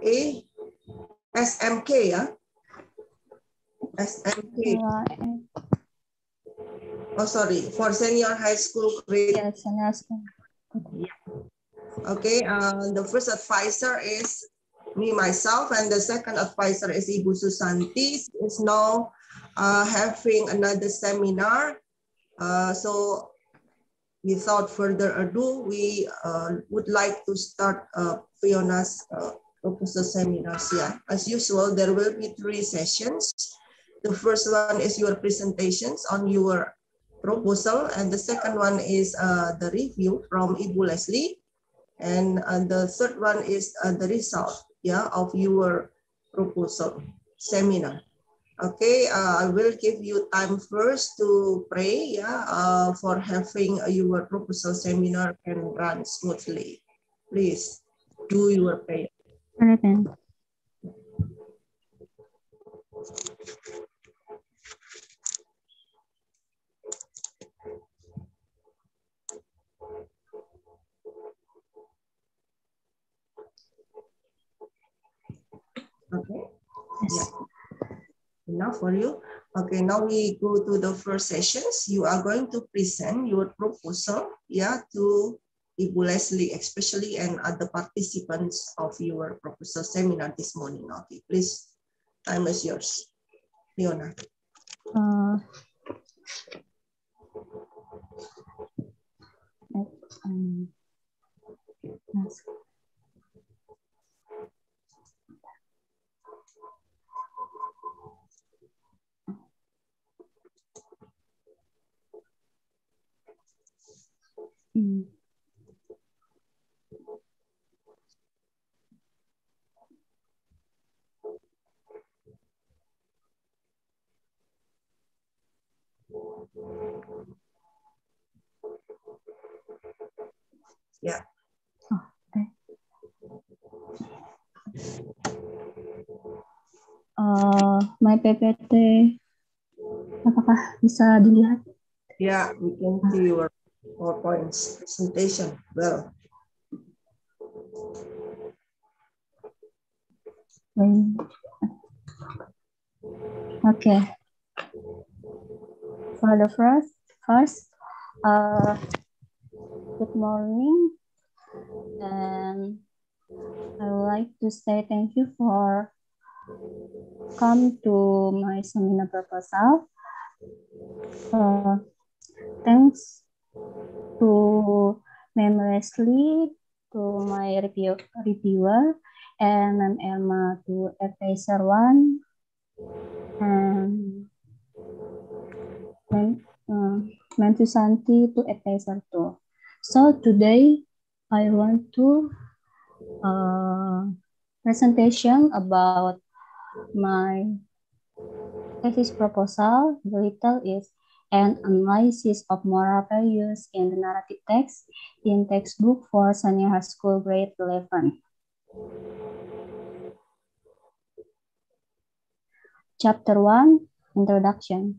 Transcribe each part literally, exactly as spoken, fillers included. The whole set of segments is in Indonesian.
A, S M K ya. S M K. Oh sorry, for senior high school grade. Yeah, senior school. Okay, uh, the first advisor is me myself, and the second advisor is Ibu Susanti. Is now uh, having another seminar. Uh, so without further ado, we uh, would like to start uh, Fiona's uh, proposal seminars. Yeah, as usual, there will be three sessions. The first one is your presentations on your proposal, and the second one is uh, the review from Ibu Leslie, and uh, the third one is uh, the result, yeah, of your proposal seminar. Okay, uh, I will give you time first to pray, yeah, uh, for having uh, your proposal seminar can run smoothly. Please do your prayer. Okay. Okay. Yes. Yeah. Enough for you. Okay, now we go to the first sessions. You are going to present your proposal, yeah, to Ibu Leslie, especially, and other participants of your proposal seminar this morning. Okay, please, time is yours, Leona. Uh, um, yes. Mm. Yeah. Oh, okay. Uh, my P P T, apakah bisa dilihat? Yeah, we can see your PowerPoint presentation. Well. Okay. For the first, first, uh, good morning, and I would like to say thank you for come to my seminar proposal. Uh, thanks to Ma'am Leslie, to my review, reviewer, and Ma'am Emma to advisor one, and Ma'am uh, Ma'am Susanti to advisor two. So today I want to uh, presentation about my thesis proposal. The title is an analysis of moral values in the narrative text in textbook for senior high school grade eleven. Chapter one, Introduction.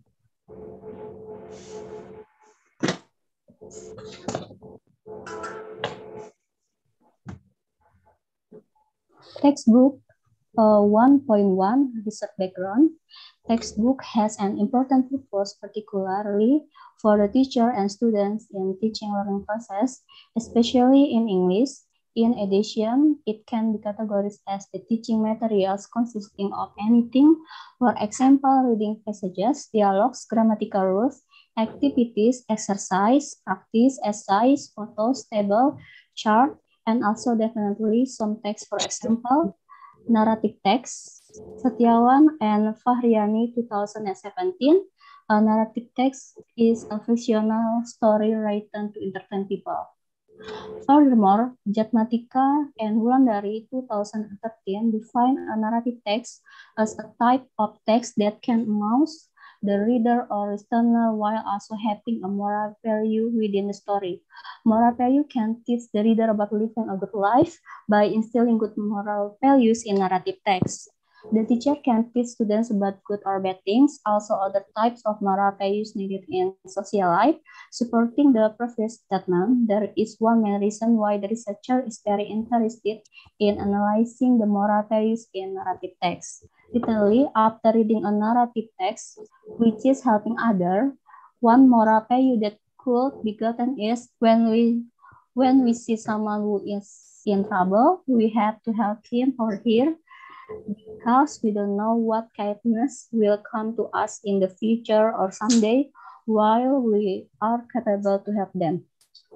Textbook uh, one point one, Research Background. Textbook has an important purpose, particularly for the teacher and students in teaching learning process, especially in English. In addition, it can be categorized as the teaching materials consisting of anything, for example, reading passages, dialogues, grammatical rules, activities, exercise, practice, essays, photos, table, chart, and also definitely some text, for example, narrative text. Setiawan and Fahriani two thousand seventeen. A narrative text is a fictional story written to entertain people. Furthermore, Jatmatika and Wulandari two thousand thirteen define a narrative text as a type of text that can amuse the reader or listener while also having a moral value within the story. Moral value can teach the reader about living a good life by instilling good moral values in narrative text. The teacher can teach students about good or bad things, also other types of moral values needed in social life. Supporting the previous statement, there is one main reason why the researcher is very interested in analyzing the moral values in narrative text. Literally, after reading a narrative text, which is helping others, one moral value that could be gotten is when we when we see someone who is in trouble, we have to help him or her because we don't know what kindness will come to us in the future or someday while we are capable to help them.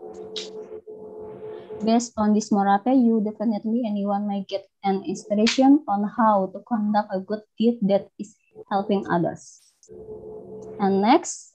Based on this moral value, definitely anyone may get an inspiration on how to conduct a good deed that is helping others. And next,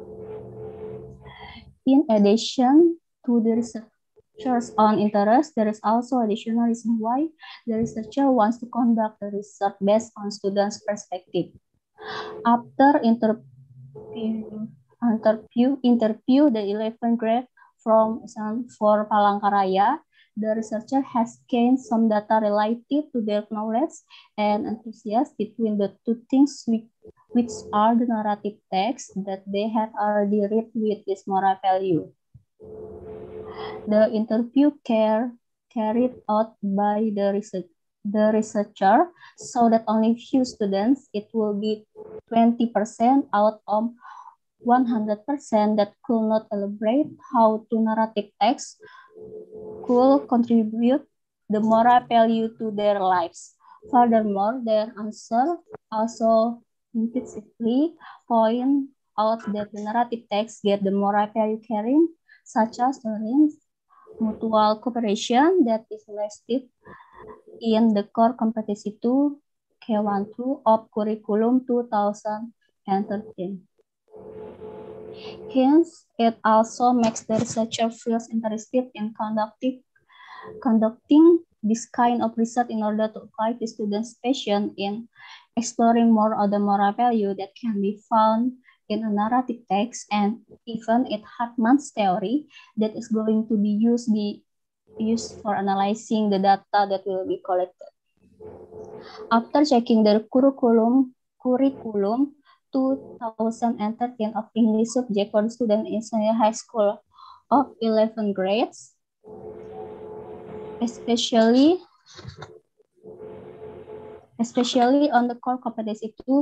in addition to the researchers on interest, there is also additional reason why the researcher wants to conduct the research based on students' perspective. After interview, interview, interview the eleventh grade from for Palangkaraya, the researcher has gained some data related to their knowledge and enthusiasm between the two things which, which are the narrative text that they have already read with this moral value. The interview care, carried out by the, research, the researcher so that only few students, it will be twenty percent out of one hundred percent that could not elaborate how to narrative text could contribute the moral value to their lives. Furthermore, their answer also implicitly point out that the narrative text get the moral value carrying, such as tolerance, mutual cooperation that is listed in the core competency two K one two of curriculum two thousand thirteen. Hence, it also makes the researcher feel interested in conducting, conducting this kind of research in order to apply the students' passion in exploring more of the moral value that can be found in a narrative text and even in Hartman's theory that is going to be used, be used for analyzing the data that will be collected. After checking the curriculum, curriculum two thousand thirteen of English subject for the student in senior high school of eleven grades, especially especially on the core competency two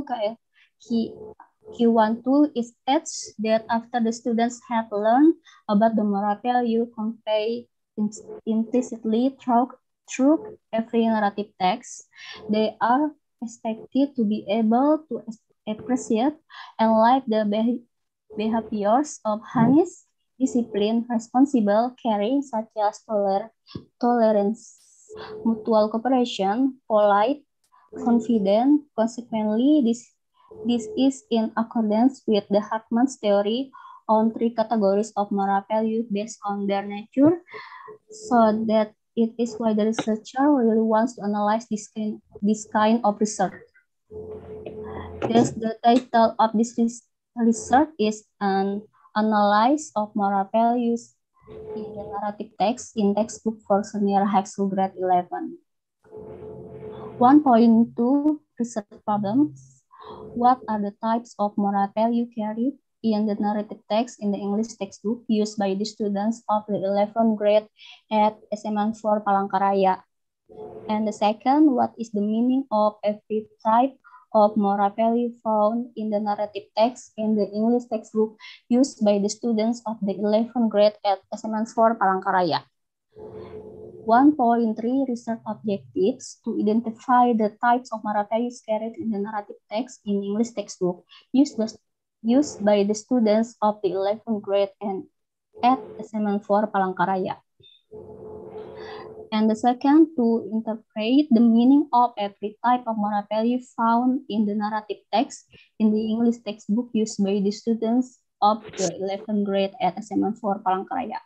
Q one two, it states that after the students have learned about the moral value conveyed implicitly through, through every narrative text, they are expected to be able to appreciate and like the behaviors of honest, discipline, responsible, caring, such as toler tolerance, mutual cooperation, polite, confident. Consequently, this, this is in accordance with the Hartman's theory on three categories of moral values based on their nature, so that it is why the researcher really wants to analyze this kind, this kind of research. Thus, the title of this research is an analysis of moral values in the narrative text in textbook for senior high school grade eleven. one point two research problems. What are the types of moral value carried in the narrative text in the English textbook used by the students of the eleventh grade at S M N four Palangkaraya? And the second, what is the meaning of every type of moral value found in the narrative text in the English textbook used by the students of the eleventh grade at S M N four Palangkaraya? one point three research objectives to identify the types of moral values carried in the narrative text in English textbook used, used by the students of the eleventh grade and at S M N four Palangkaraya. And the second, to interpret the meaning of every type of moral value found in the narrative text in the English textbook used by the students of the eleventh grade at S M N four Palangkaraya.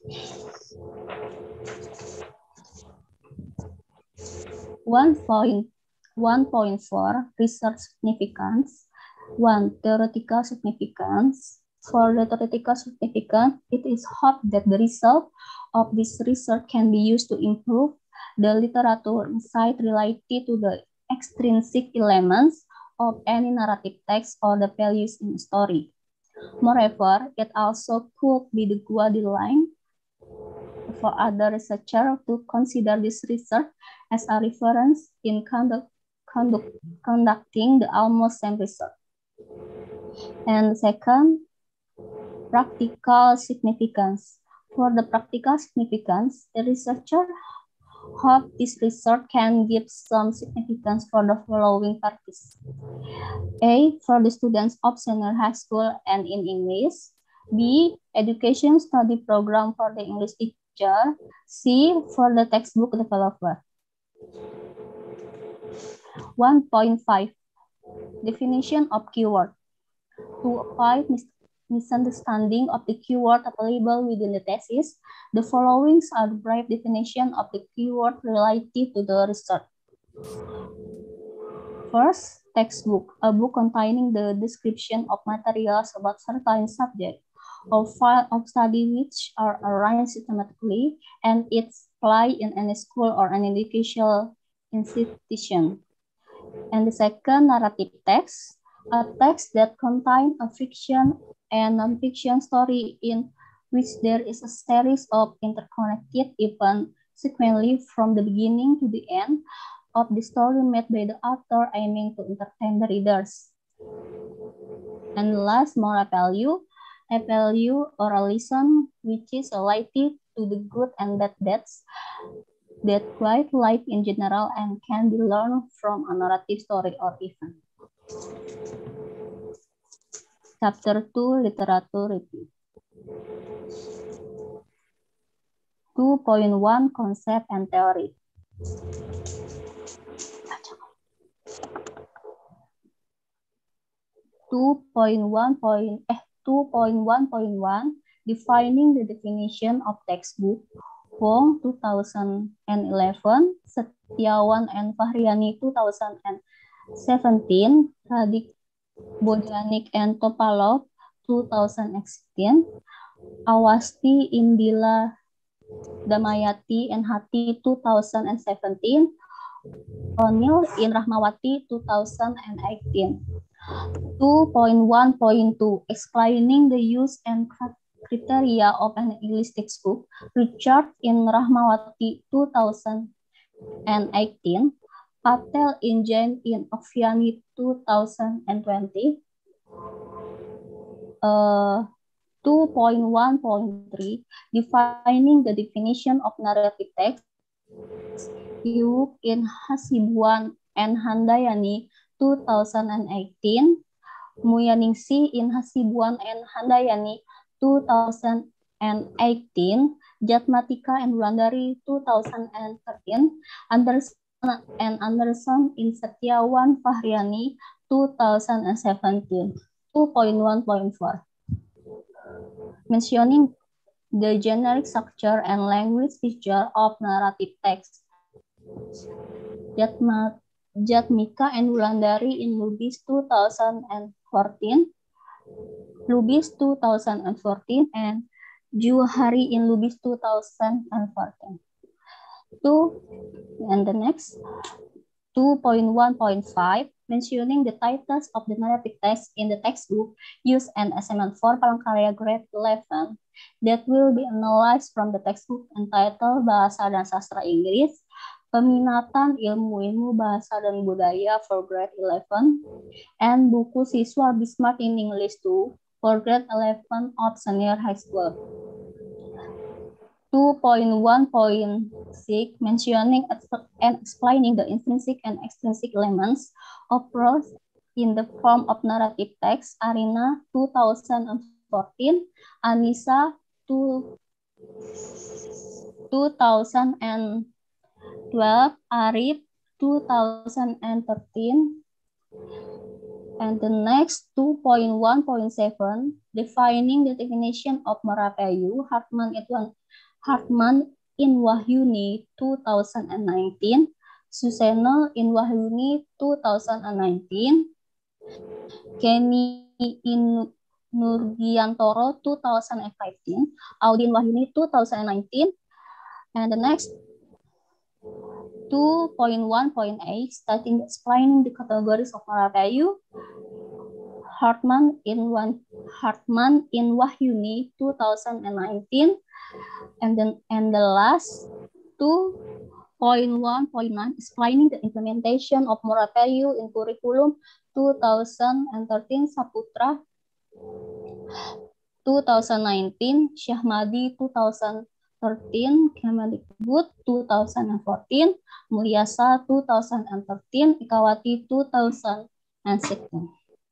one point four research significance. One, theoretical significance. For the theoretical significance, it is hoped that the result of this research can be used to improve the literature insight related to the extrinsic elements of any narrative text or the values in a story. Moreover, it also could be the guideline for other researchers to consider this research as a reference in conduct, conduct, conducting the almost same research. And second, practical significance. For the practical significance, the researcher hope this research can give some significance for the following purposes. A, for the students of senior high school and in English. B, education study program for the English teacher. C, for the textbook developer. one point five, definition of keyword. To avoid mis misunderstanding of the keyword available within the thesis, the following are brief definition of the keyword related to the research. First, textbook, a book containing the description of materials about certain subject or file of study which are arranged systematically and it's applied in any school or an educational institution. And the second, narrative text, a text that contains a fiction and non-fiction story in which there is a series of interconnected events sequentially from the beginning to the end of the story made by the author aiming to entertain the readers. And last, moral value, a value or a lesson which is related to the good and bad deeds that guide life in general and can be learned from a narrative story or event. Chapter two, Literature Review. two point one, Concept and Theory. two point one eh, two point one point one, defining the definition of textbook. Wong two thousand eleven, Setiawan and Fahriani two thousand seventeen, Radik Bodjanik and Topalov two thousand sixteen, Awasti Indila Damayati and Hati two thousand seventeen, O'Neill in Rahmawati two thousand eighteen. two point one point two, explaining the use and criteria of an English textbook, Richard in Rahmawati two thousand eighteen, Patel in Jain in Oviani two thousand twenty, uh, two point one point three, defining the definition of narrative text, Yuk in Hasibuan and Handayani two thousand eighteen, Muyaningsi in Hasibuan and Handayani two thousand eighteen, Jatmatika and Wulandari two thousand thirteen, Anderson and Anderson in Setiawan Fahriani two thousand seventeen. two point one point four, mentioning the generic structure and language feature of narrative text. Jatma, Jatmika and Wulandari in Lubis two thousand fourteen, Lubis two thousand fourteen, and Juhari in Lubis two thousand fourteen. Two, and the next, two point one point five, mentioning the titles of the narrative text in the textbook used an assignment for Palangkaraya grade eleven that will be analyzed from the textbook entitled Bahasa dan Sastra Inggris, Peminatan Ilmu-Ilmu Bahasa dan Budaya for grade eleven, and buku siswa Bismarck in English two for grade eleven of senior high school. two point one point six, mentioning and explaining the intrinsic and extrinsic elements of prose in the form of narrative text, Arina two thousand fourteen, Anissa two thousand twelve, Arif two thousand thirteen, and the next two point one point seven, defining the definition of Merapayu, Hartman Edwan Hartman in Wahyuni two thousand nineteen, Suseno in Wahyuni two thousand nineteen, Kenny in Nurgiantoro two thousand fifteen, Audin Wahyuni two thousand nineteen, and the next two point one point eight, starting explaining the categories of moral value. Hartman in one Hartman in Wahyuni two thousand nineteen, and then and the last two point one point nine, explaining the implementation of moral value in curriculum two thousand thirteen, Saputra two thousand nineteen, Syahmadi two thousand thirteen, Kemendikbud two thousand fourteen, Mulyasa two thousand thirteen, Ikawati two thousand sixteen.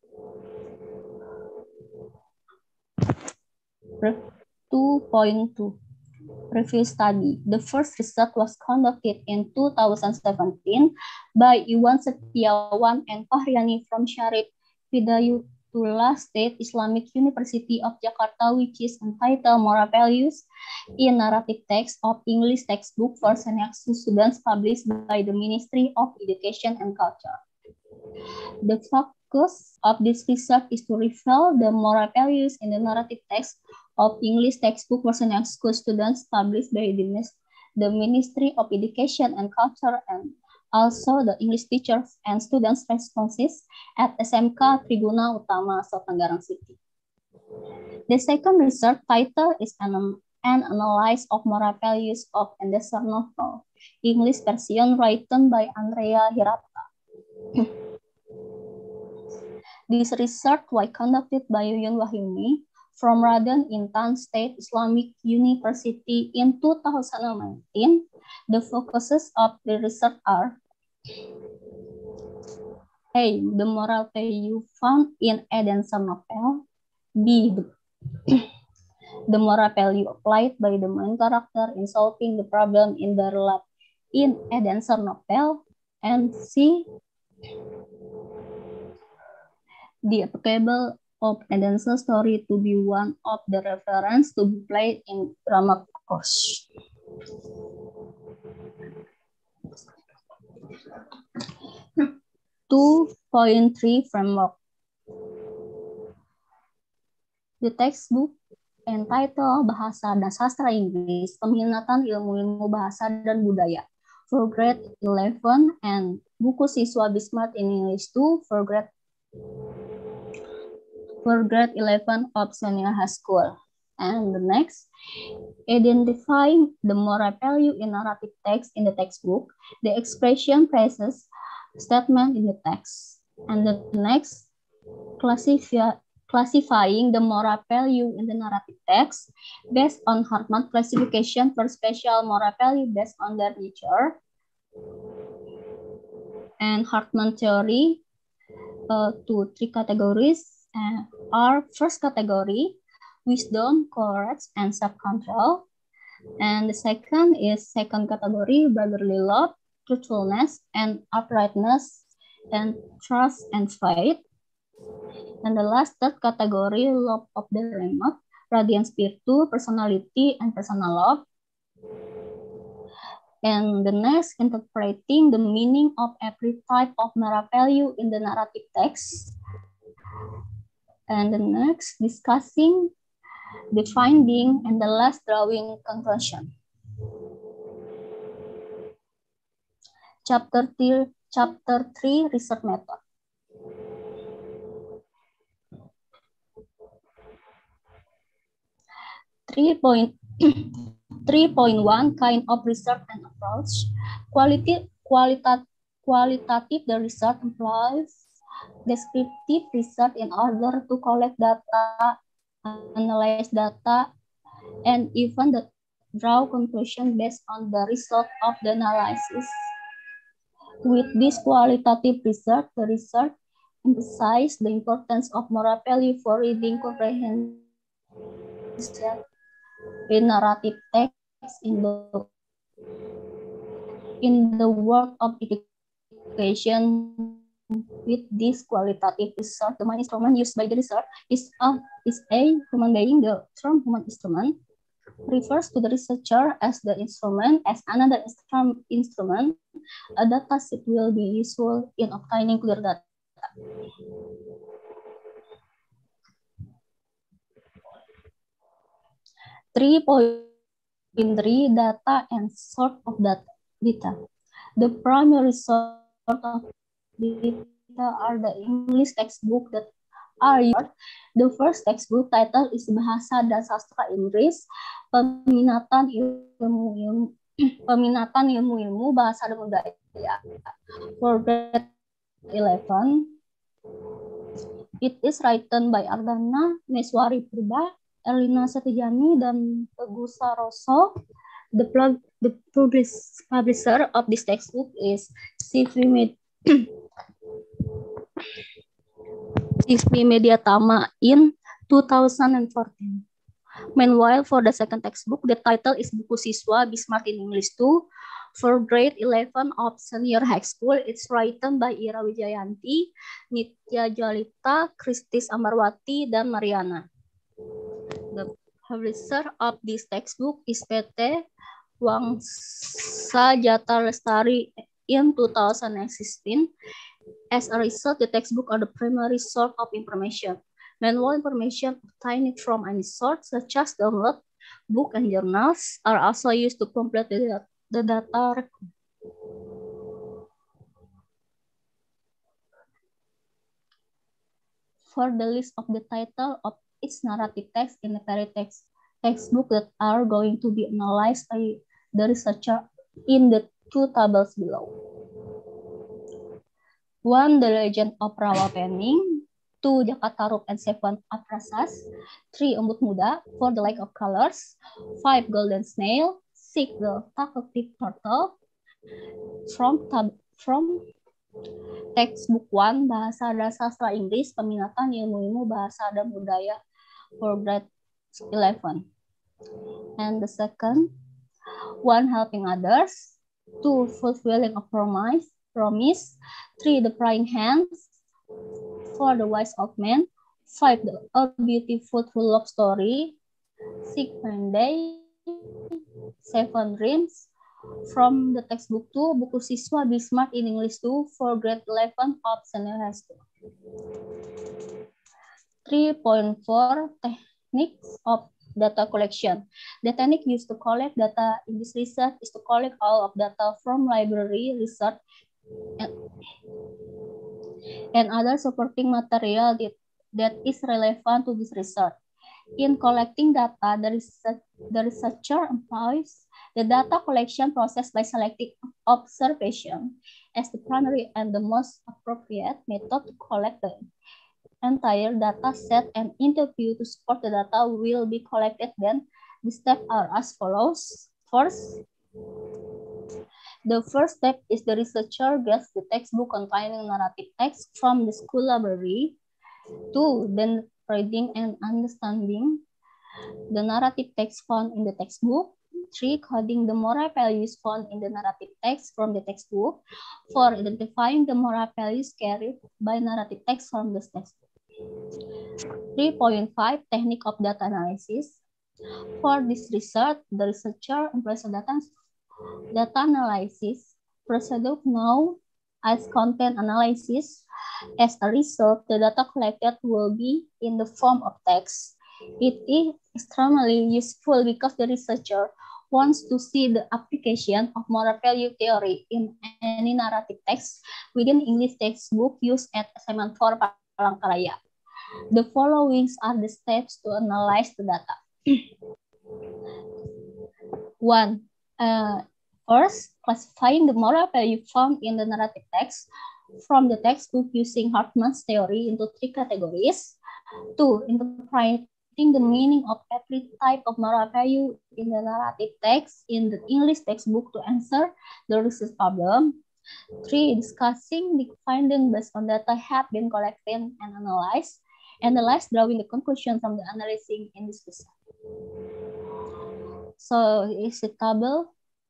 two point two. Review study. The first research was conducted in two thousand seventeen by Iwan Setiawan and Fahriani from Syarif Hidayatullah State Islamic University of Jakarta, which is entitled Moral Values in Narrative Text of English Textbook for Senior Students, published by the Ministry of Education and Culture. The focus of this research is to reveal the moral values in the narrative text of English textbook for senior school students, published by the, the Ministry of Education and Culture, and also the English teachers and students' responses at S M K Triguna Utama, Sotanggarang City. The second research title is an, an analysis of moral values of Anderson novel, English version written by Andrea Hirata. This research was conducted by Yuyun Wahyuni from Raden Intan State Islamic University in two thousand nineteen. The focuses of the research are: A. The moral value found in Anderson novel. B. The, the moral value applied by the main character in solving the problem in their life in Anderson novel. And C. The applicable of Anderson's story to be one of the reference to be played in drama course. two point three framework. The textbook entitled Bahasa dan Sastra Inggris, Peminatan Ilmu-Ilmu Bahasa dan Budaya for grade eleven, and buku siswa Bismart in English two for grade for grade eleven of senior high school. And the next, identifying the moral value in narrative text in the textbook, the expression, phrases, statement in the text. And the next, classify, classifying the moral value in the narrative text based on Hartman classification for special moral value based on their nature. And Hartman theory uh, to three categories. Uh, are first category, wisdom, courage, and self-control. And the second is second category, brotherly love, truthfulness, and uprightness, and trust and faith. And the last third category, love of the remote, radiant spiritu, personality, and personal love. And the next, interpreting the meaning of every type of moral value in the narrative text. And the next, discussing the finding, and the last, drawing conclusion. Chapter three, chapter three, research method. three point one, kind of research and approach. Quality, qualita, qualitative, the research employs descriptive research in order to collect data, analyze data, and even the draw conclusion based on the result of the analysis. With this qualitative research, the research emphasizes the importance of moral value for reading comprehension in narrative text in the in the work of education. With this qualitative research, the main instrument used by the research is a, is a human being. The term human instrument refers to the researcher as the instrument. As another instru instrument, a data set will be useful in obtaining clear data. three point three, data and sort of data. The primary source of data are the English textbook that are used. The first textbook title is Bahasa dan Sastra Inggris, Peminatan Ilmu-ilmu Peminatan Ilmu-ilmu Bahasa dan Budaya for grade eleven. It is written by Ardana Meswari Purba, Erlina Setijani, dan Teguh Saroso. The, plug, the publisher of this textbook is C V Med C V Mediatama in two thousand fourteen. Meanwhile, for the second textbook, the title is Buku Siswa Bismart in English two for grade eleven of senior high school. It's written by Ira Wijayanti, Nitya Jalita, Kristis Amarwati, dan Mariana. The publisher of this textbook is P T Wangsa Jata Lestari in two thousand sixteen. As a result, the textbook are the primary source of information. Manual information obtained from any source, such as download, book, and journals, are also used to complete the, the data record. For the list of the title of each narrative text in the very text textbook that are going to be analyzed by the researcher in the two tables below. One, The Legend of Rawa Pening. Two, Jakataruk and Seven Aprasas. Three, Umbut Muda, For the Lake of Colors. Five, Golden Snail. Six, The Talkative Turtle. From tab from textbook one, Bahasa dan Sastra Inggris, Peminatan Ilmu-ilmu Bahasa dan Budaya for grade eleven. And the second, one, Helping Others. Two, Fulfilling a Promise. Promise. Three, The Prying Hands. Four, The Wise Old Man. Five, the, A Beautiful True Love Story. Six, Monday. Seven, Dreams. From the textbook two, Buku Siswa Bismart in English two for grade eleven of senior high school. three point four, Techniques of Data Collection. The technique used to collect data in this research is to collect all of data from library, research, and, and other supporting material that, that is relevant to this research. In collecting data, the, research, the researcher employs the data collection process by selecting observation as the primary and the most appropriate method to collect the entire data set, and interview to support the data will be collected. Then the steps are as follows. First, the first step is the researcher gets the textbook containing narrative text from the school library. Two, then reading and understanding the narrative text found in the textbook. Three, coding the moral values found in the narrative text from the textbook. Four, identifying the moral values carried by narrative text from the textbook. three point five, Technique of Data Analysis. For this research, the researcher employs a data, data analysis procedure known as content analysis. As a result, the data collected will be in the form of text. It is extremely useful because the researcher wants to see the application of moral value theory in any narrative text within English textbook used at assignment four Palangkaraya. The following are the steps to analyze the data. One, uh, first, classifying the moral value found in the narrative text from the textbook using Hartman's theory into three categories. Two, interpreting the meaning of every type of moral value in the narrative text in the English textbook to answer the research problem. Three, discussing the findings based on data have been collected and analyzed. And the last, drawing the conclusion from the analyzing in this research. So it's a table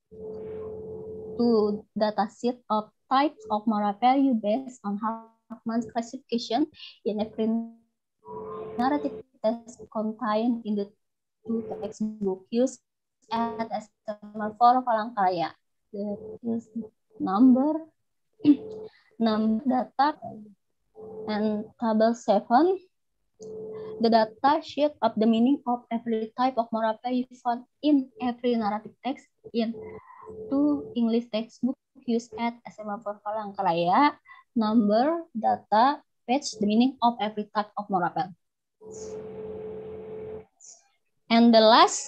to data set of types of moral value based on Hartman's classification in every narrative text contained in the two textbooks used at assignment four Palangkaraya. The is number, number data, and table seven. The data sheet of the meaning of every type of moral value found in every narrative text in two English textbooks used at S M A Palangkaraya, number, data, page, the meaning of every type of moral value. And the last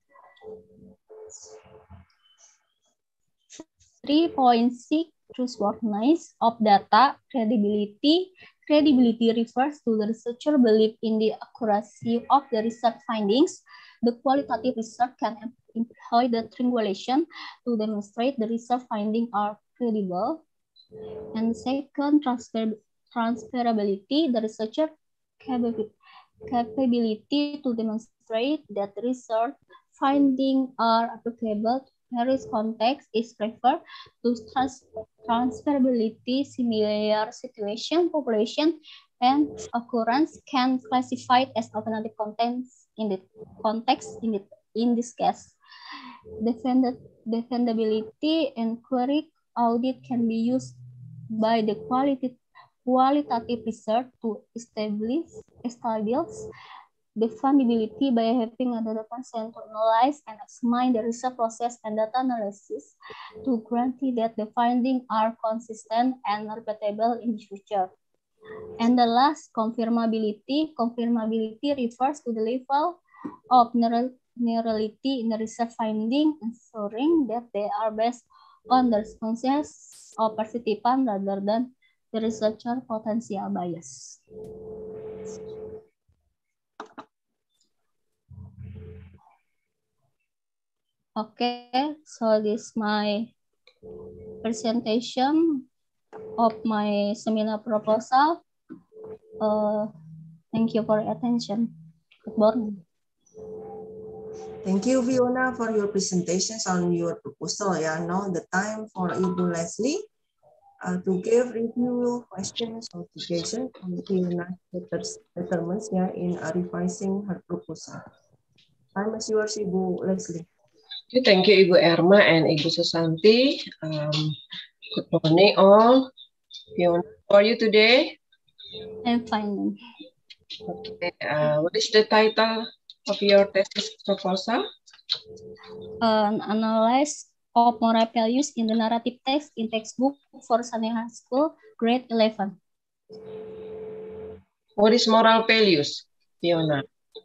three point six, trustworthiness of data, credibility. Credibility refers to the researcher belief in the accuracy of the research findings. The qualitative research can employ the triangulation to demonstrate the research findings are credible. And second, transfer transferability. The researcher capability to demonstrate that research findings are applicable to various contexts is referred to trans transferability. Similar situation, population, and occurrence can classified as alternative contents in the context in, the, in this case. Defend defendability and query audit can be used by the quality, qualitative research to establish, establish the fundability by having a data person to analyze and examine the research process and data analysis to guarantee that the findings are consistent and repeatable in the future. And the last, confirmability. Confirmability refers to the level of neurality in the research finding, ensuring that they are based on the responses of participants rather than the researcher potential bias. Okay, so this is my presentation of my seminar proposal. Uh, thank you for your attention. Good morning. Thank you, Fiona, for your presentations on your proposal. Yeah, now the time for Ibu Leslie uh, to give review questions or suggestions on Fiona determines yeah, in uh, revising her proposal. Time is yours, Ibu Leslie. Thank you, Ibu Erma and Ibu Susanti. Um, good morning, all. Fiona, how are you today? I'm fine. Okay. Uh, what is the title of your thesis proposal? An analysis of moral values in the narrative text in textbook for Sandy High School, grade eleven. What is moral values, Fiona?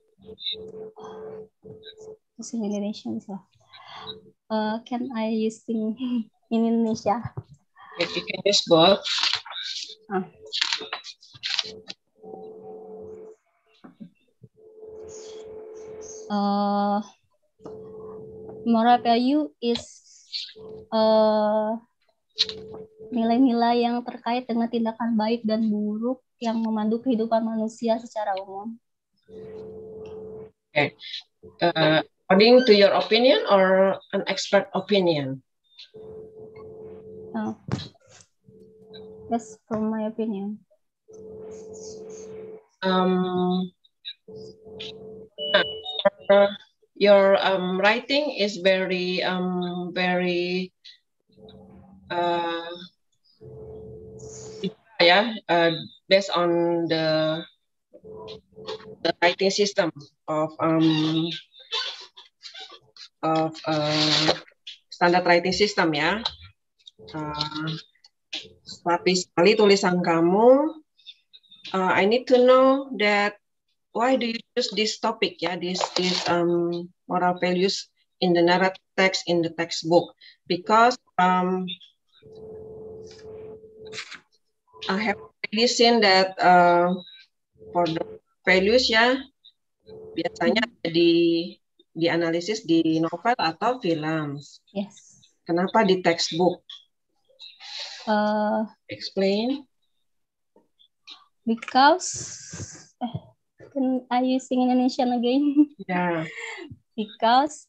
In Indonesia bisa. Uh, can I use in, in Indonesia? If you can use both. Ah. Uh, moral value is nilai-nilai uh, yang terkait dengan tindakan baik dan buruk yang memandu kehidupan manusia secara umum. Okay. Uh, according to your opinion or an expert opinion? Oh. That's from my opinion. Um, uh, your um, writing is very, um, very, uh, yeah, uh, based on the the writing system of um of uh, standard writing system ya. Uh, tapi sekali tulisan kamu, uh, I need to know that why do you choose this topic ya, this this um moral values in the narrative text in the textbook? Because um I have already seen that uh, for the values ya biasanya di dianalisis di novel atau film. Yes. Kenapa di textbook? Uh, Explain. Because can I using Indonesian again? Yeah. Because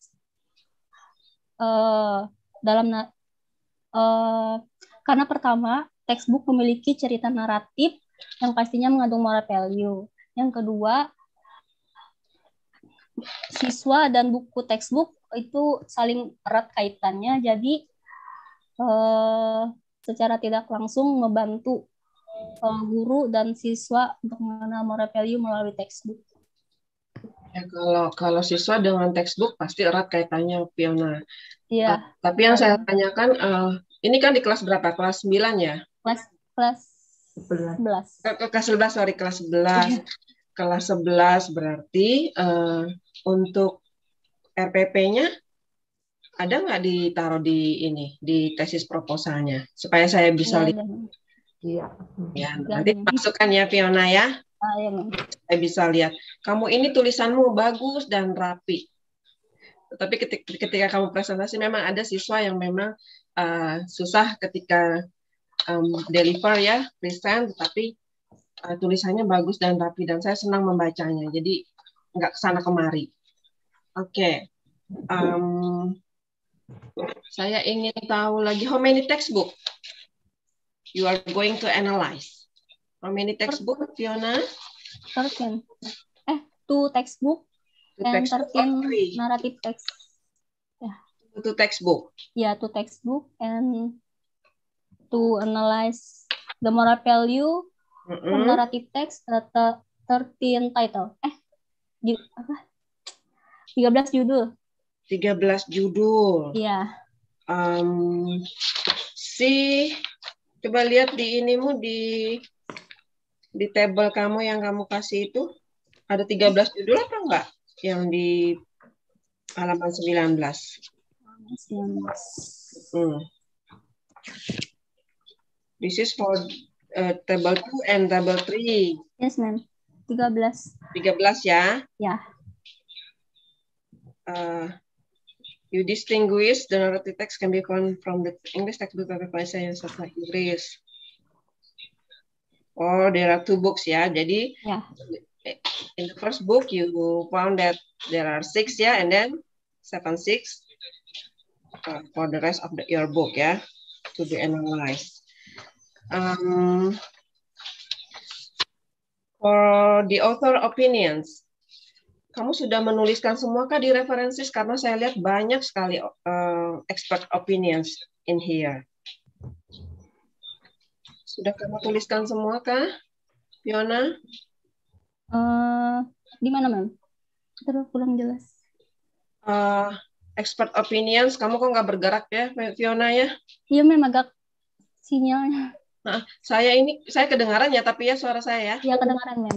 uh, dalam uh, karena pertama textbook memiliki cerita naratif yang pastinya mengandung moral value. Yang kedua, siswa dan buku textbook itu saling erat kaitannya, jadi uh, secara tidak langsung membantu uh, guru dan siswa untuk mengenal moral value melalui textbook. Ya, kalau kalau siswa dengan textbook pasti erat kaitannya, Fiona. Iya. Uh, tapi yang uh, saya tanyakan, uh, Ini kan di kelas berapa? Kelas sembilan ya? Kelas kelas sebelas. sebelas. Kelas sebelas, sorry, kelas sebelas. Kelas sebelas berarti uh, untuk R P P-nya ada nggak ditaruh di ini, di tesis proposalnya? Supaya saya bisa lihat. Iya. Ya, nanti masukkan ya, Fiona ya. Ah, ya, saya bisa lihat. Kamu ini tulisanmu bagus dan rapi. Tapi ketika, ketika kamu presentasi memang ada siswa yang memang uh, susah ketika um, deliver ya, present, tapi uh, tulisannya bagus dan rapi dan saya senang membacanya. Jadi nggak kesana kemari. Oke, okay. um, saya ingin tahu lagi how many textbook you are going to analyze? How many textbook, Fiona? thirteen. Eh, two textbook. Two and textbook thirteen narrative text. Yeah. Two textbook. Yeah, two textbook and to analyze the moral value mm-hmm. from narrative text. Uh, thirteen title. Eh, apa? tiga belas judul. tiga belas judul. Iya. Yeah. Um, si coba lihat di inimu di di tabel kamu yang kamu kasih itu ada tiga belas judul apa enggak? Yang di halaman sembilan belas. sembilan belas. Hmm. This is for uh, table two and table three. Yes, ma'am. tiga belas. tiga belas ya? Ya. Yeah. Uh, you distinguish the narrative text can be found from the English textbook of Bahasa Science of Inggris. Oh, there are two books ya. Jadi yeah. In the first book you found that there are six ya, and then seven six uh, for the rest of the your book ya to be analyzed. Um, for the author opinions, kamu sudah menuliskan semua kah di references? Karena saya lihat banyak sekali uh, expert opinions in here. Sudah kamu tuliskan semua kah, Fiona? Uh, di mana, Ma'am? Terus kurang jelas. Uh, expert opinions, kamu kok nggak bergerak ya, Fiona ya? Iya, Ma'am, agak sinyalnya. Nah, saya ini, saya kedengaran ya, tapi ya suara saya ya? Iya, kedengaran, Ma'am.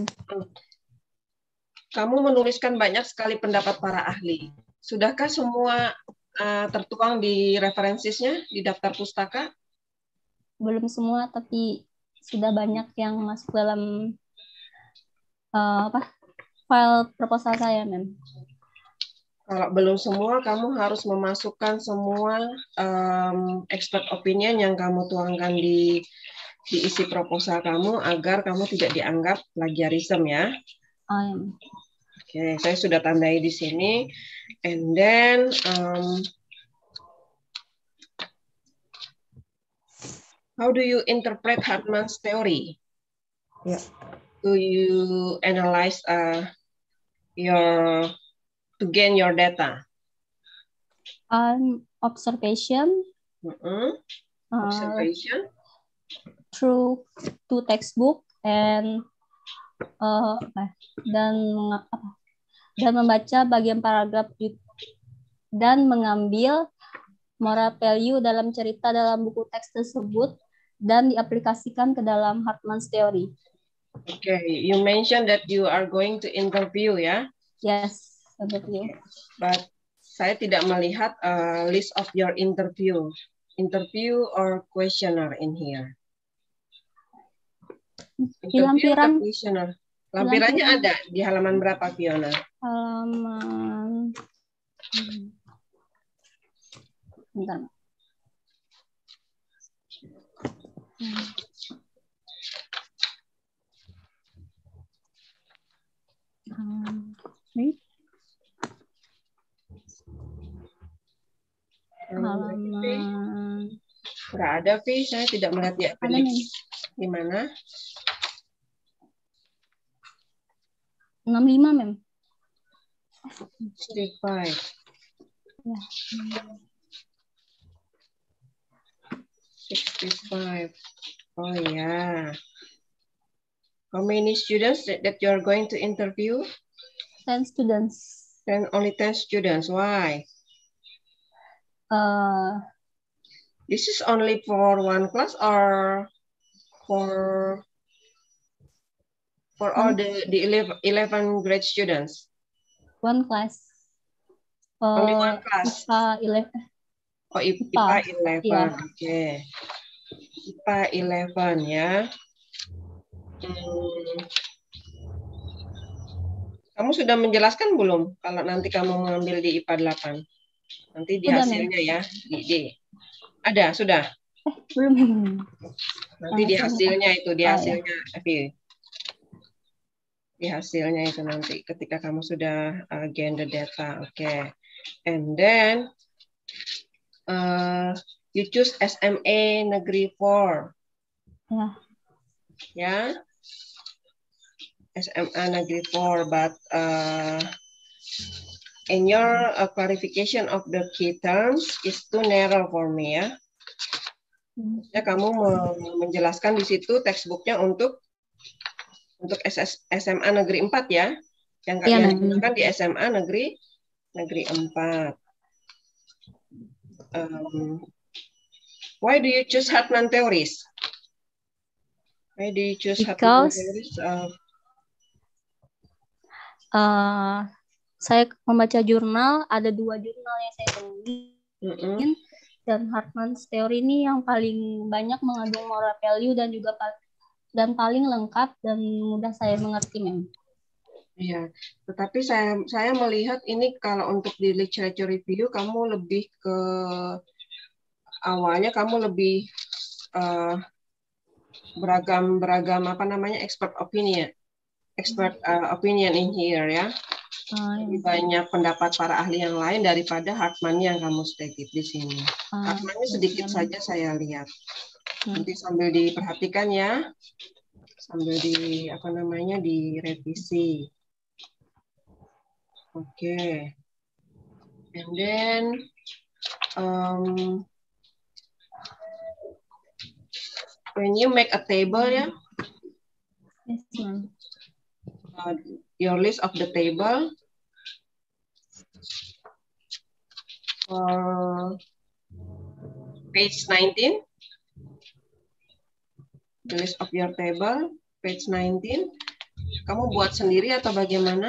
Kamu menuliskan banyak sekali pendapat para ahli. Sudahkah semua uh, tertuang di referensinya, di daftar pustaka? Belum semua, tapi sudah banyak yang masuk dalam uh, apa file proposal saya, Ma'am. Kalau belum semua, kamu harus memasukkan semua um, expert opinion yang kamu tuangkan di, di isi proposal kamu agar kamu tidak dianggap plagiarism ya. Oh, ya. Oke, okay, saya sudah tandai di sini. And then um, how do you interpret Hartman's theory? Yeah. Do you analyze uh, your to gain your data? Um, observation. Mm-hmm. Observation. Uh, through two textbook and uh, dan apa? Dan membaca bagian paragraf dan mengambil moral value dalam cerita dalam buku teks tersebut dan diaplikasikan ke dalam Hartman's theory. Okay, you mentioned that you are going to interview ya? Yes, interview. But saya tidak melihat a list of your interview, interview or questionnaire in here. Di lampiran. Questionnaire. Lampirannya lampiran. Ada di halaman berapa, Fiona? Halaman. Bentar. Hmm. Um, wait. Halaman. Nggak ada, Vi. Saya tidak melihat ya. Di mana? enam puluh lima, Mem. sixty-five. Ya. sixty-five. Oh ya. Yeah. How many students that, that you are going to interview? ten students. Then only ten students. Why? Uh, This is only for one class or for for all the the eleven, eleven grade students? One class. Uh, Only one class. I P A eleven. Oh, I P A eleven. Yeah. Oke. Okay. I P A eleven ya. Hmm. Kamu sudah menjelaskan belum kalau nanti kamu mengambil di I P A delapan? Nanti di Sudah, hasilnya ya. Di, di. Ada, sudah? Eh, belum. Nanti di hasilnya itu, di Ah, hasilnya. ya. Di hasilnya itu nanti ketika kamu sudah uh, gain the data. Oke. Okay. And then uh, you choose S M A Negeri four. Ya. Ya. S M A Negeri four, but uh, in your uh, clarification of the key terms is too narrow for me ya. Hmm. Ya, kamu menjelaskan di situ textbooknya untuk untuk S M A Negeri empat ya. Yang ya, yang digunakan di S M A Negeri Negeri empat. Um, why do you choose Hartman theories? Why do you choose Hartman theories? Uh, Uh, saya membaca jurnal, ada dua jurnal yang saya temuin, mm -hmm. dan Hartman's teori ini yang paling banyak mengandung moral value dan juga dan paling lengkap dan mudah saya mengerti, Mem. Iya, tetapi saya saya melihat ini kalau untuk di literature review kamu lebih ke awalnya kamu lebih uh, beragam beragam apa namanya expert opinion. Expert uh, opinion in here ya. Oh, lebih banyak pendapat para ahli yang lain daripada Hartman yang kamu stated di sini. Oh, Hartman-nya sedikit ya, saja saya lihat. Hmm. Nanti sambil diperhatikan ya. Sambil di apa namanya direvisi. Oke. Okay. And then um, when you make a table ya. Yes, ma'am. Uh, your list of the table for page nineteen, the list of your table page nineteen, kamu buat sendiri atau bagaimana?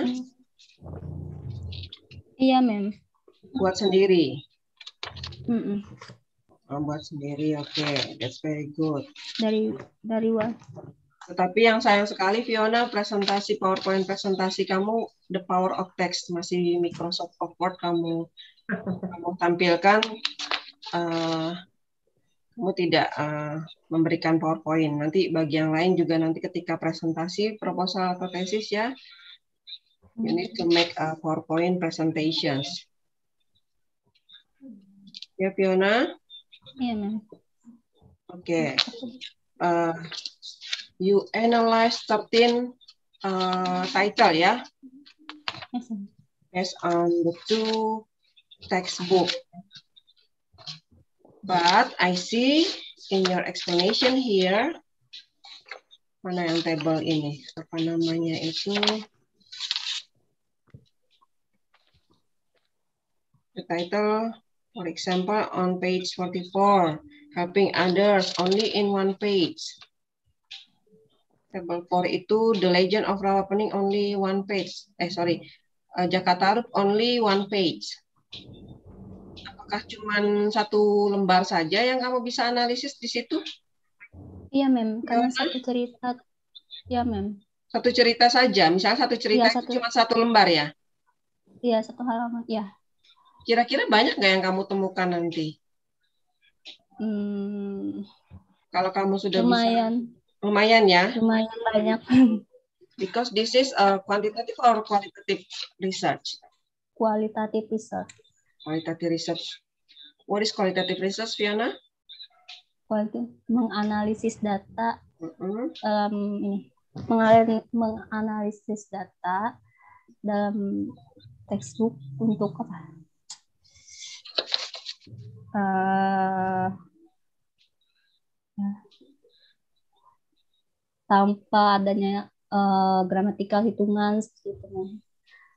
Iya, Mem. Buat sendiri. Mm -mm. Oh, buat sendiri, oke, okay. That's very good. Dari dari what? Tetapi yang sayang sekali Fiona, presentasi PowerPoint presentasi kamu the power of text, masih Microsoft Word kamu kamu tampilkan, uh, kamu tidak uh, memberikan PowerPoint. Nanti bagi yang lain juga nanti ketika presentasi proposal atau tesis ya, you need to make a PowerPoint presentations. Ya Fiona? Iya, Ma'am. Oke. Okay. Uh, You analyze thirteen uh, title ya, yes, based on the two textbook. But I see in your explanation here, mana yang table ini? Apa namanya itu? The title, for example, on page forty-four, helping others only in one page. Table four itu The Legend of Rawapening only one page. Eh sorry, uh, Jakartarup only one page. Apakah cuma satu lembar saja yang kamu bisa analisis di situ? Iya, Mem. Karena ya, satu cerita. Ya, Mem. Satu cerita saja. Misalnya satu cerita ya, satu... cuma satu lembar ya? Iya, satu halaman. Ya. Kira-kira banyak nggak yang kamu temukan nanti? Hmm, Kalau kamu sudah lumayan. bisa. Lumayan ya? Lumayan banyak. Because this is a quantitative or qualitative research? Qualitative research. Qualitative research. What is qualitative research, Fiona? Qualitative, menganalisis data. Mm-hmm. um, ini, menganalisis data dalam textbook untuk apa? Uh, ya. Tanpa adanya uh, gramatikal hitungan seperti itu.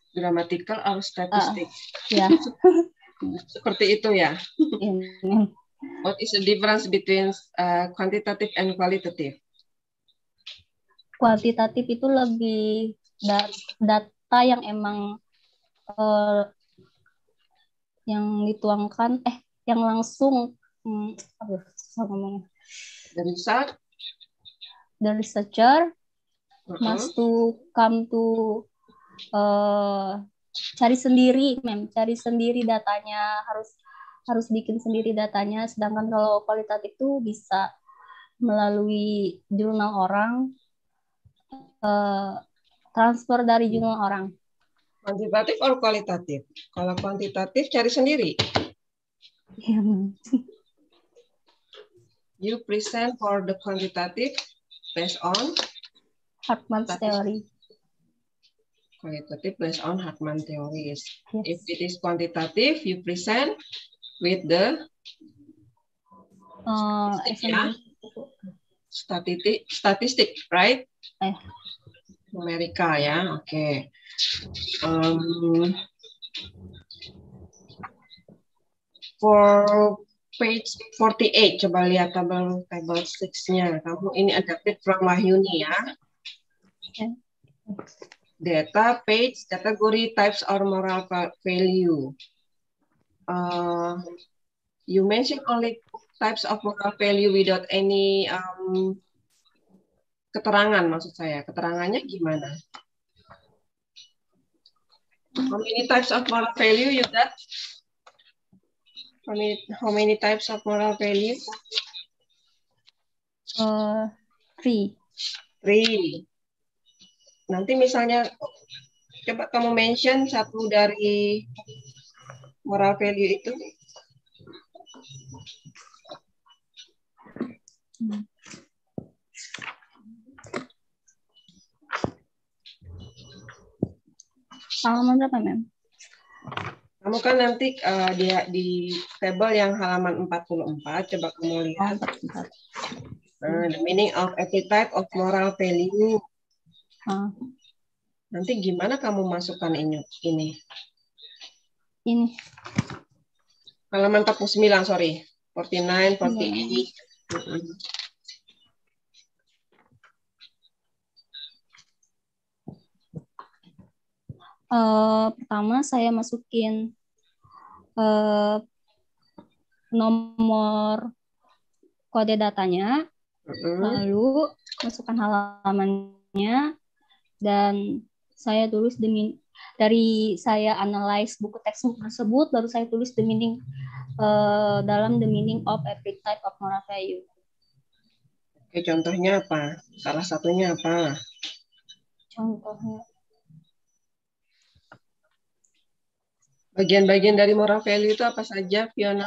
Gramatikal atau statistik? Uh, ya. Seperti itu ya. Ini. What is the difference between uh, quantitative and qualitative? Kuantitatif itu lebih da data yang emang uh, yang dituangkan, eh, yang langsung, hmm, aduh, susah ngomongnya. The result? The researcher uh-huh. must to come to uh, cari sendiri, mem, cari sendiri datanya, harus harus bikin sendiri datanya. Sedangkan kalau kualitatif itu bisa melalui jurnal orang, uh, transfer dari jurnal orang. Kuantitatif atau kualitatif? Kalau kuantitatif cari sendiri. You present for the quantitative based on Hartman's theory. Qualitative based on Hartman theories. Yes. If it is quantitative, you present with the uh, statistic, ya? statistic, statistic, right? Eh. Amerika ya, oke. Okay. Um, for page forty-eight, coba lihat tabel table six-nya. Kamu ini adapted from Wahyuni ya. Okay. Data, page, category, types, or moral value. Uh, you mention only types of moral value without any um, keterangan, maksud saya. Keterangannya gimana? How many types of moral value you got? How many, how many types of moral value? Uh, three. Three. Nanti misalnya, coba kamu mention satu dari moral value itu. Hmm. Halaman berapa, Mem? Kamu kan nanti uh, dia di table yang halaman empat puluh empat, coba kamu lihat. Oh, uh, the meaning of every type of moral value. Uh. Nanti gimana kamu masukkan ini? Ini. Ini. Halaman empat puluh sembilan, sorry. forty-nine, forty-eight. Hmm. Uh, pertama saya masukin uh, nomor kode datanya, uh-huh. lalu masukkan halamannya, dan saya tulis the meaning, dari saya analyze buku teks tersebut, baru saya tulis the meaning uh, dalam the meaning of every type of moral value. Oke, contohnya apa? Salah satunya apa? Contohnya. Bagian-bagian dari moral value itu apa saja, Fiona?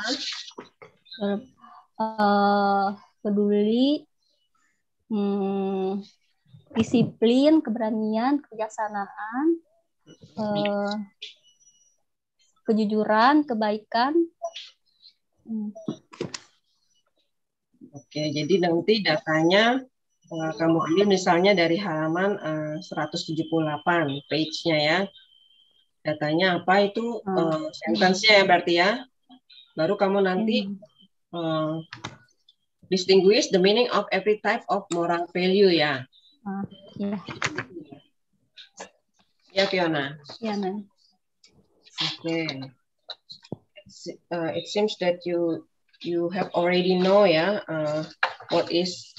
Uh, peduli, hmm, disiplin, keberanian, kebijaksanaan, uh, kejujuran, kebaikan. Hmm. Oke, jadi nanti datanya uh, kamu ambil misalnya dari halaman uh, seratus tujuh puluh delapan page-nya ya. Datanya apa itu uh, sentence-nya ya berarti ya. Baru kamu nanti uh, distinguish the meaning of every type of moral value ya. Uh, yeah. Ya, Fiona. Ya, Ma'am. Oke. Uh, it seems that you you have already know ya uh, what is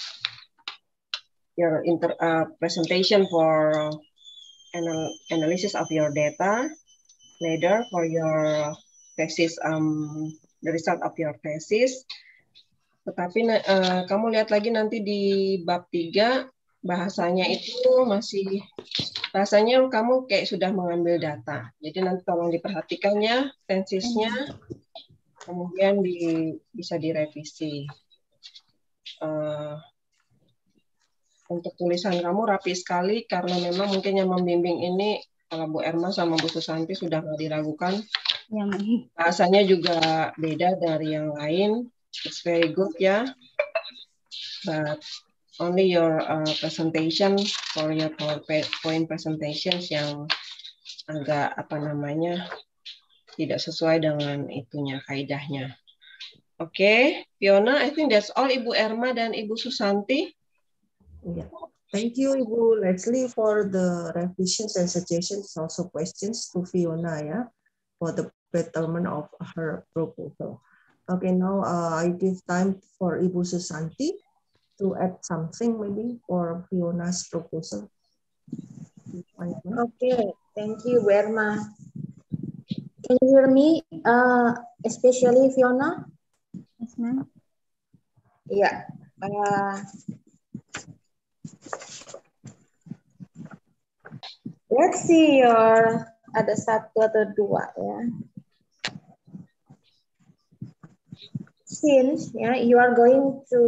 your inter uh, presentation for anal analysis of your data, later for your thesis, um, the result of your thesis. Tetapi uh, kamu lihat lagi nanti di bab tiga, bahasanya itu masih, bahasanya kamu kayak sudah mengambil data. Jadi nanti tolong diperhatikannya, tensisnya, kemudian di, bisa direvisi. Uh, untuk tulisan kamu rapi sekali, karena memang mungkin yang membimbing ini, kalau Bu Erma sama Bu Susanti sudah nggak diragukan. Ya, bahasanya juga beda dari yang lain. It's very good ya. But only your uh, presentation, for your point presentations yang agak apa namanya tidak sesuai dengan itunya, kaidahnya. Oke, okay. Fiona, I think that's all Ibu Erma dan Ibu Susanti. Yeah. Thank you, Ibu Leslie, for the revisions and suggestions, also questions to Fiona, yeah, for the betterment of her proposal. Okay, now uh, I give time for Ibu Susanti to add something maybe for Fiona's proposal. Okay, thank you, Bu Erma. Can you hear me, uh, especially Fiona? Yes, ma'am. Yeah. Uh, let's see your ada satu atau dua ya. Since yeah, you are going to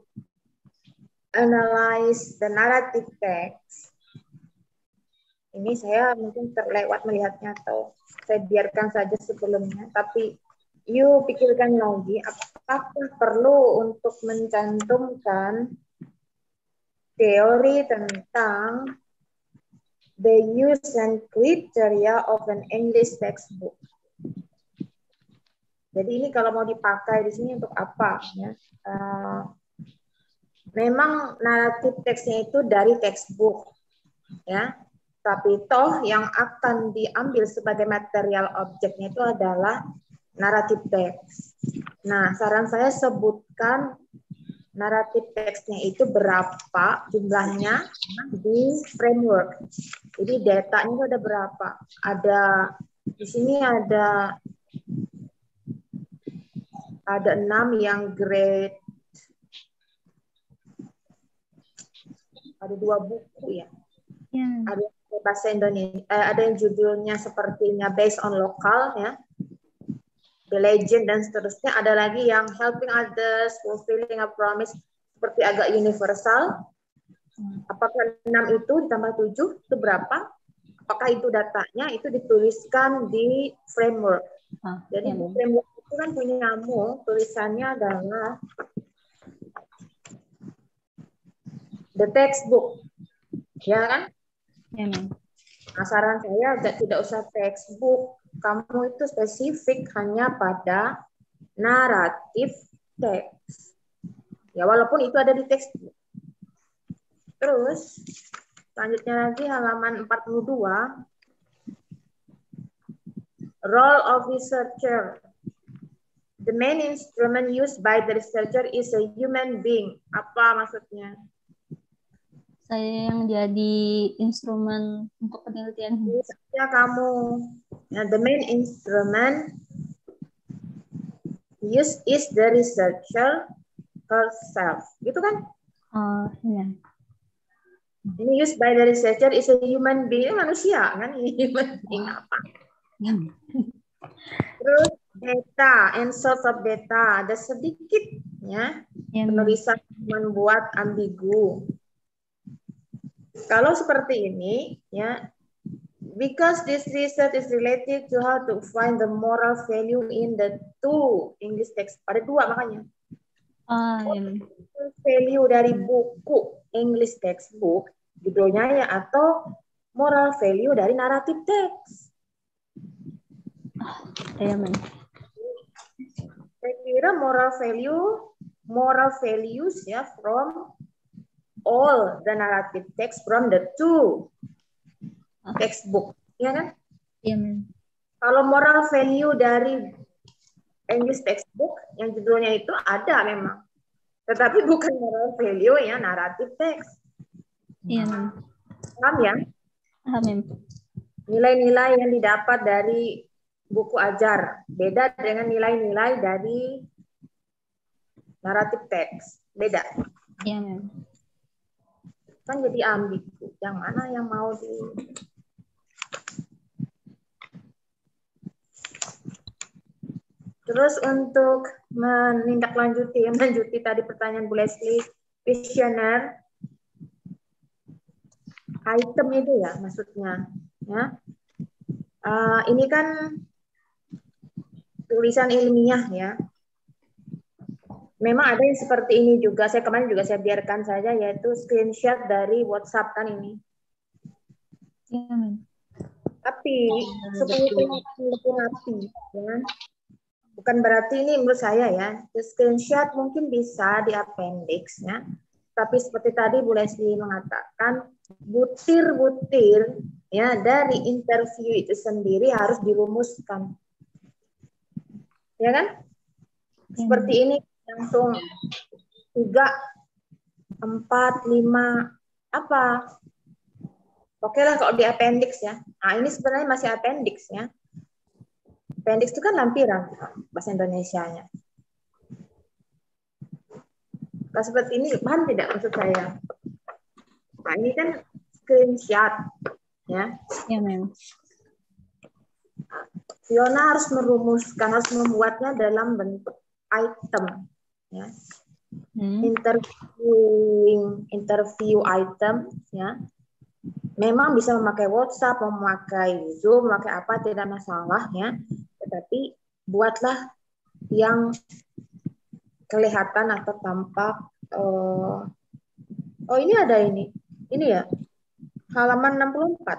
analyze the narrative text. Ini saya mungkin terlewat melihatnya atau saya biarkan saja sebelumnya. Tapi you pikirkan lagi, apakah perlu untuk mencantumkan teori tentang the use and criteria of an English textbook. Jadi ini kalau mau dipakai di sini untuk apa? Ya? Uh, memang naratif teksnya itu dari textbook, ya. Tapi toh yang akan diambil sebagai material objeknya itu adalah naratif teks. Nah, saran saya sebutkan naratif teksnya itu berapa jumlahnya di framework. Jadi datanya itu ada berapa? Ada di sini ada ada enam yang grade, ada dua buku ya. Yeah. Ada bahasa Indonesia, eh, ada yang judulnya sepertinya based on lokal ya, The Legend dan seterusnya. Ada lagi yang Helping Others, Fulfilling a Promise, seperti agak universal. Apakah enam itu ditambah tujuh itu berapa? Apakah itu datanya itu dituliskan di framework? Ah, Jadi ya, framework itu kan punya kamu, tulisannya adalah the textbook, ya kan? Ya, nah, saran saya tidak usah textbook, kamu itu spesifik hanya pada naratif teks. Ya walaupun itu ada di textbook. Terus selanjutnya lagi halaman empat puluh dua. Role of researcher. The main instrument used by the researcher is a human being. Apa maksudnya? Saya yang jadi instrumen untuk penelitian. Ya kamu. Nah, the main instrument used is the researcher herself. Gitu kan? Oh, iya. Ini used by the researcher is a human being, manusia kan? Human being apa? Terus data and source of data. Ada sedikit ya. Penulisan membuat ambigu. Kalau seperti ini, ya, because this research is related to how to find the moral value in the two English text. Ada dua makanya. Ah, ya. Value dari buku English textbook, judulnya ya, atau moral value dari naratif teks. Ah, ya, men. Saya kira moral value, moral values ya from all the narrative text from the two textbook, ya kan? Iya, men. Kalau moral value dari English textbook yang judulnya itu ada memang, tetapi bukan moral value ya naratif text. Iya, men. Paham ya? Paham, men. Nilai-nilai yang didapat dari buku ajar beda dengan nilai-nilai dari naratif text, beda. Iya, men. Kan jadi ambigu, yang mana yang mau di terus untuk menindaklanjuti melanjuti tadi pertanyaan Bu Leslie, questionnaire item itu ya maksudnya ya. Uh, ini kan tulisan ilmiah ya. Memang ada yang seperti ini juga. Saya kemarin juga saya biarkan saja, yaitu screenshot dari WhatsApp kan ini. Ya, men. Tapi seperti itu lebih rapi, ya. bukan berarti ini menurut saya ya, screenshot mungkin bisa di appendix ya. Tapi seperti tadi Bu Leslie mengatakan, butir-butir ya dari interview itu sendiri harus dirumuskan. Ya kan? Seperti ini langsung tiga, empat, lima, apa? Oke lah kalau di appendix ya. Nah ini sebenarnya masih appendix ya. Appendix itu kan lampiran bahasa Indonesianya. Nah, seperti ini paham tidak maksud saya? Nah ini kan screenshot ya. Ya, Mem. Fiona harus merumuskan, harus membuatnya dalam bentuk item ya. Hmm. Interviewing, interview item ya. Memang bisa memakai WhatsApp, memakai Zoom, memakai apa tidak masalah ya. Tetapi buatlah yang kelihatan atau tampak. Uh, oh ini ada ini, ini ya halaman enam puluh empat.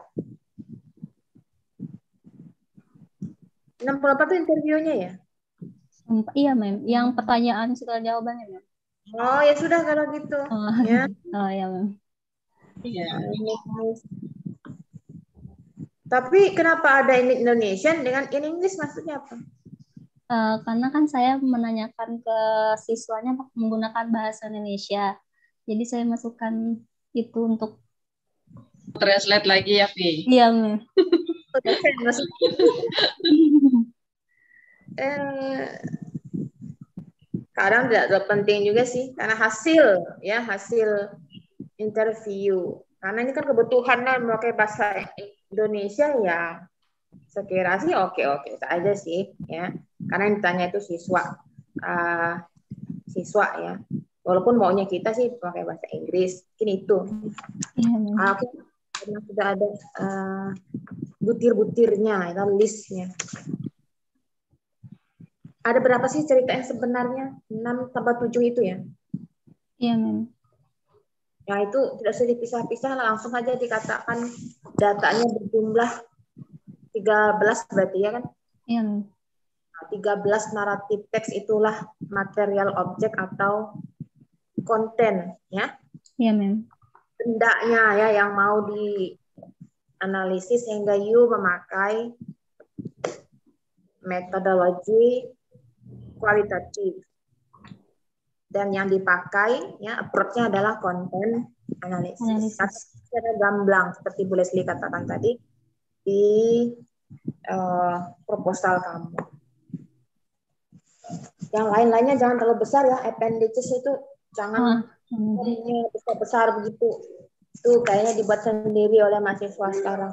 enam puluh empat itu interviewnya ya? Iya, Mem. Yang pertanyaan setelah jawabannya, Mem. Oh ya sudah kalau gitu. Oh ya. Oh ya, Mem. Iya. Tapi kenapa ada in Indonesian dengan in English maksudnya apa? Uh, karena kan saya menanyakan ke siswanya menggunakan bahasa Indonesia. Jadi saya masukkan itu untuk translate lagi ya, Vi. Iya, Mem. eh, kadang tidak terlalu penting juga sih, karena hasil ya hasil interview. Karena ini kan kebutuhan memakai bahasa Indonesia ya. Sekira sih oke-oke aja sih ya. Karena yang ditanya itu siswa, uh, siswa ya. Walaupun maunya kita sih pakai bahasa Inggris, mungkin itu. Aku uh, sudah ada uh, butir-butirnya, itu listnya. Ada berapa sih cerita yang sebenarnya? enam tambah tujuh itu ya? Iya, Mem. Ya itu tidak usah dipisah-pisah, langsung aja dikatakan datanya berjumlah tiga belas berarti ya kan? Iya, Mem. tiga belas naratif teks itulah material objek atau konten ya. Iya, Mem. Bendanya ya yang mau dianalisis sehingga you memakai metodologi kualitatif. Dan yang dipakai ya approach-nya adalah konten analisis. Secara gamblang seperti Bu Leslie katakan tadi di uh, proposal kamu. Yang lain-lainnya jangan terlalu besar ya, appendices itu jangan oh. besar-besar begitu. Itu kayaknya dibuat sendiri oleh mahasiswa sekarang.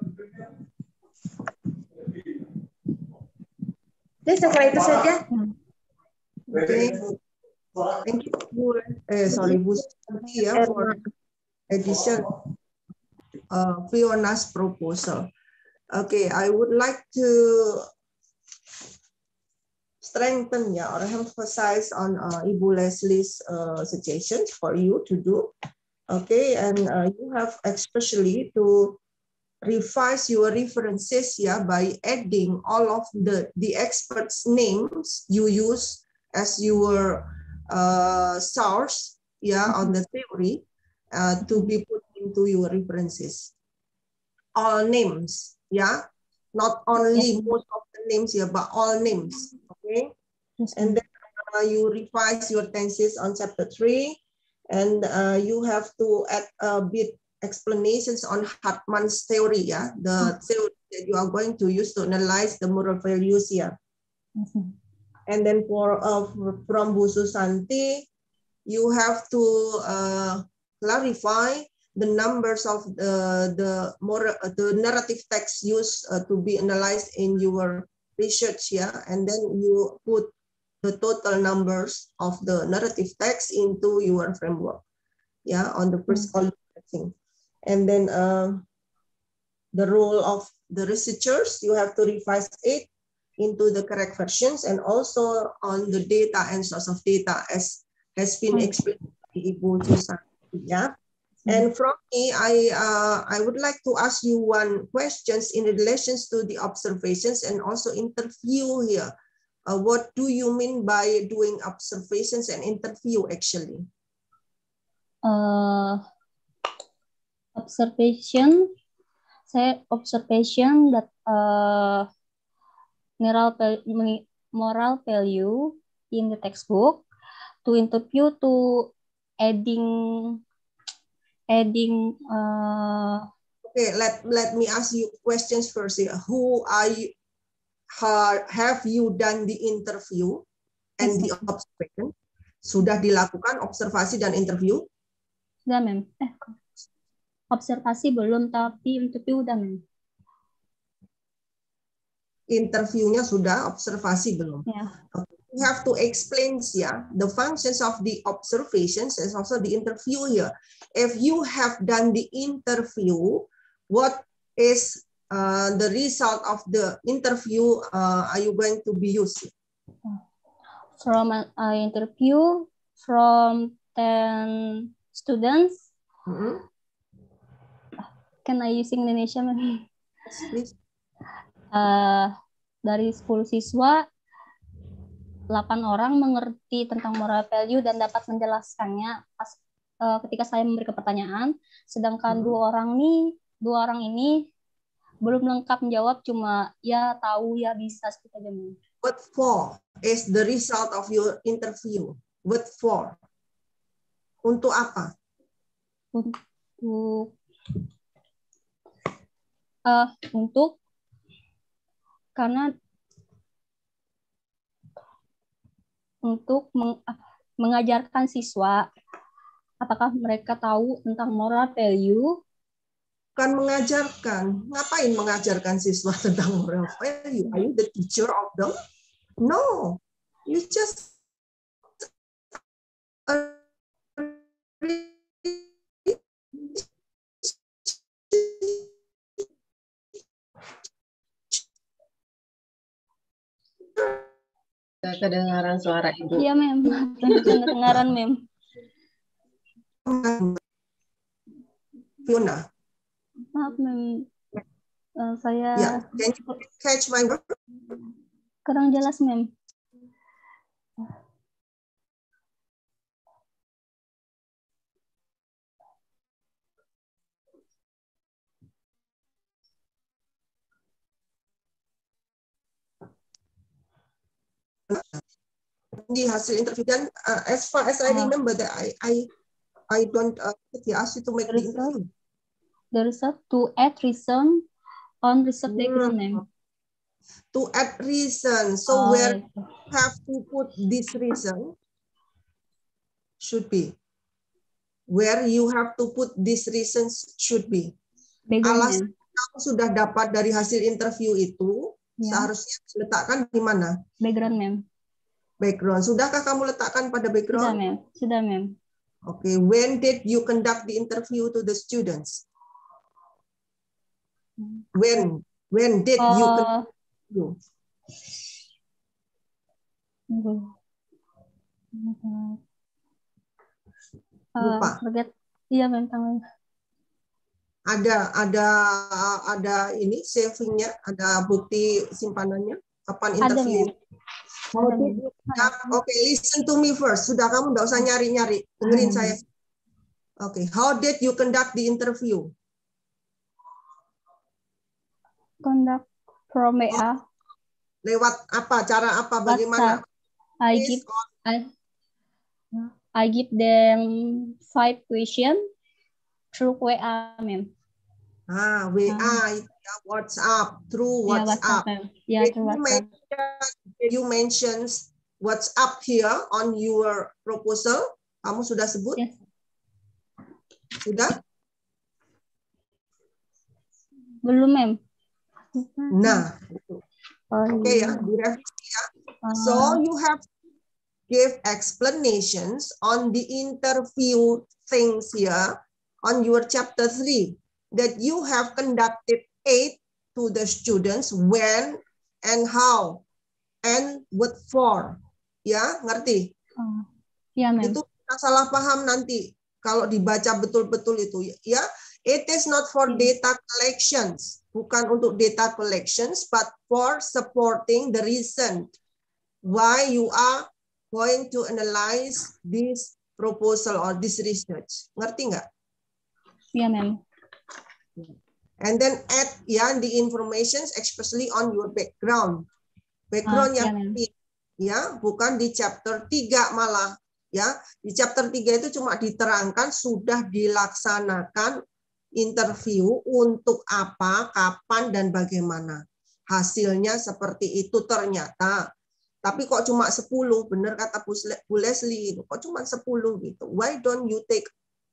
Jadi setelah itu saja. Okay. Thank you, Bu. Eh, sorry, Bu Santia, for addition uh, Fiona's proposal. Okay, I would like to strengthen yeah, or emphasize on uh, Ibu Leslie's uh, suggestions for you to do. Okay, and uh, you have especially to revise your references yeah, by adding all of the, the experts' names you use as your uh, source yeah, on the theory uh, to be put into your references. All names, yeah, not only most of the names here, but all names. Okay, yes, and then uh, you revise your tenses on chapter three, and uh, you have to add a bit explanations on Hartman's theory, yeah, the theory that you are going to use to analyze the moral values here. Mm-hmm. And then for uh, from Bu Susanti, you have to uh, clarify the numbers of the the moral the narrative text used uh, to be analyzed in your research, yeah, and then you put the total numbers of the narrative text into your framework, yeah, on the first column thing. And then uh, the role of the researchers, you have to revise it into the correct versions, and also on the data and source of data as has been explained by Ibu Susanti, yeah. And from me, I uh, I would like to ask you one questions in relation to the observations and also interview here. uh, what do you mean by doing observations and interview actually? Uh, observation, saya observation that uh, moral moral value in the textbook, to interview to adding adding. Uh, okay, let let me ask you questions first here. Who are you? Have you done the interview and the observation? Sudah dilakukan observasi dan interview? Sudah, mem. Eh, observasi belum, tapi interview udah, mem. Interviewnya sudah, observasi belum. Yeah. Okay. You have to explain yeah, the functions of the observations and also the interview here. If you have done the interview, what is uh, the result of the interview uh, are you going to be using? From an uh, interview from ten students. Mm-hmm. Can I use Indonesia? Yes, please. Uh, dari sepuluh siswa, delapan orang mengerti tentang moral value dan dapat menjelaskannya pas, uh, ketika saya memberikan pertanyaan, sedangkan hmm. dua orang nih, dua orang ini belum lengkap menjawab, cuma ya tahu ya bisa seperti aja. What for is the result of your interview? What for? Untuk apa? Untuk uh, untuk karena untuk meng, mengajarkan siswa apakah mereka tahu tentang moral value. Bukan mengajarkan. Ngapain mengajarkan siswa tentang moral value? Are you the teacher of them? No. You just Tidak kedengaran suara Ibu. Iya, mem. Kedengaran, mem. Fiona. Maaf, mem. Uh, saya. Yeah. Can you catch my word? Kurang jelas, mem. Di hasil interview dan uh, as far as I remember that I I I don't uh, he asked you to make the interview. The result to add reason on research background name. To add reason, so oh, where yes. you have to put this reason should be where you have to put these reasons should be. Alasan kamu sudah dapat dari hasil interview itu ya. Seharusnya diletakkan di mana? Background, mem. Background. Sudahkah kamu letakkan pada background? Sudah, mem. Sudah, mem. Oke. Okay. When did you conduct the interview to the students? When? When did uh, you conduct the interview? Lupa. Uh, forget. Iya, mem. Ada ada ada ini savingnya, ada bukti simpanannya. Kapan interview? Ada, Oke, okay, listen to me first. Sudah, kamu nggak usah nyari-nyari. Dengerin hmm. saya. Oke, okay. How did you conduct the interview? Conduct from W A. Oh, lewat apa? Cara apa? Bagaimana? I give I, I give them five questions through W A, ma'am. Ah, W A ah. itu ya, WhatsApp, through WhatsApp. Ya, yeah, through WhatsApp. You mention WhatsApp here on your proposal. Kamu sudah sebut? Yes. Sudah? Belum, ma'am. Nah, oh, oke okay, ya, direvisi ya. Uh, so you have give explanations on the interview things here on your chapter three that you have conducted eight to the students when and how and what for. Ya, ngerti? Uh, ya, ma'am. Itu kita salah paham nanti kalau dibaca betul-betul itu ya. It is not for data collections, bukan untuk data collections, but for supporting the reason. why you are going to analyze this proposal or this research. Ngerti nggak? Iya, ma'am. And then add ya the information especially on your background. Background Ah, yang iya, ma'am. ya, bukan di chapter tiga malah. Ya, di chapter tiga itu cuma diterangkan sudah dilaksanakan interview untuk apa, kapan, dan bagaimana. Hasilnya seperti itu ternyata. Tapi kok cuma sepuluh, benar kata Bu Leslie, kok cuma sepuluh gitu. Why don't you take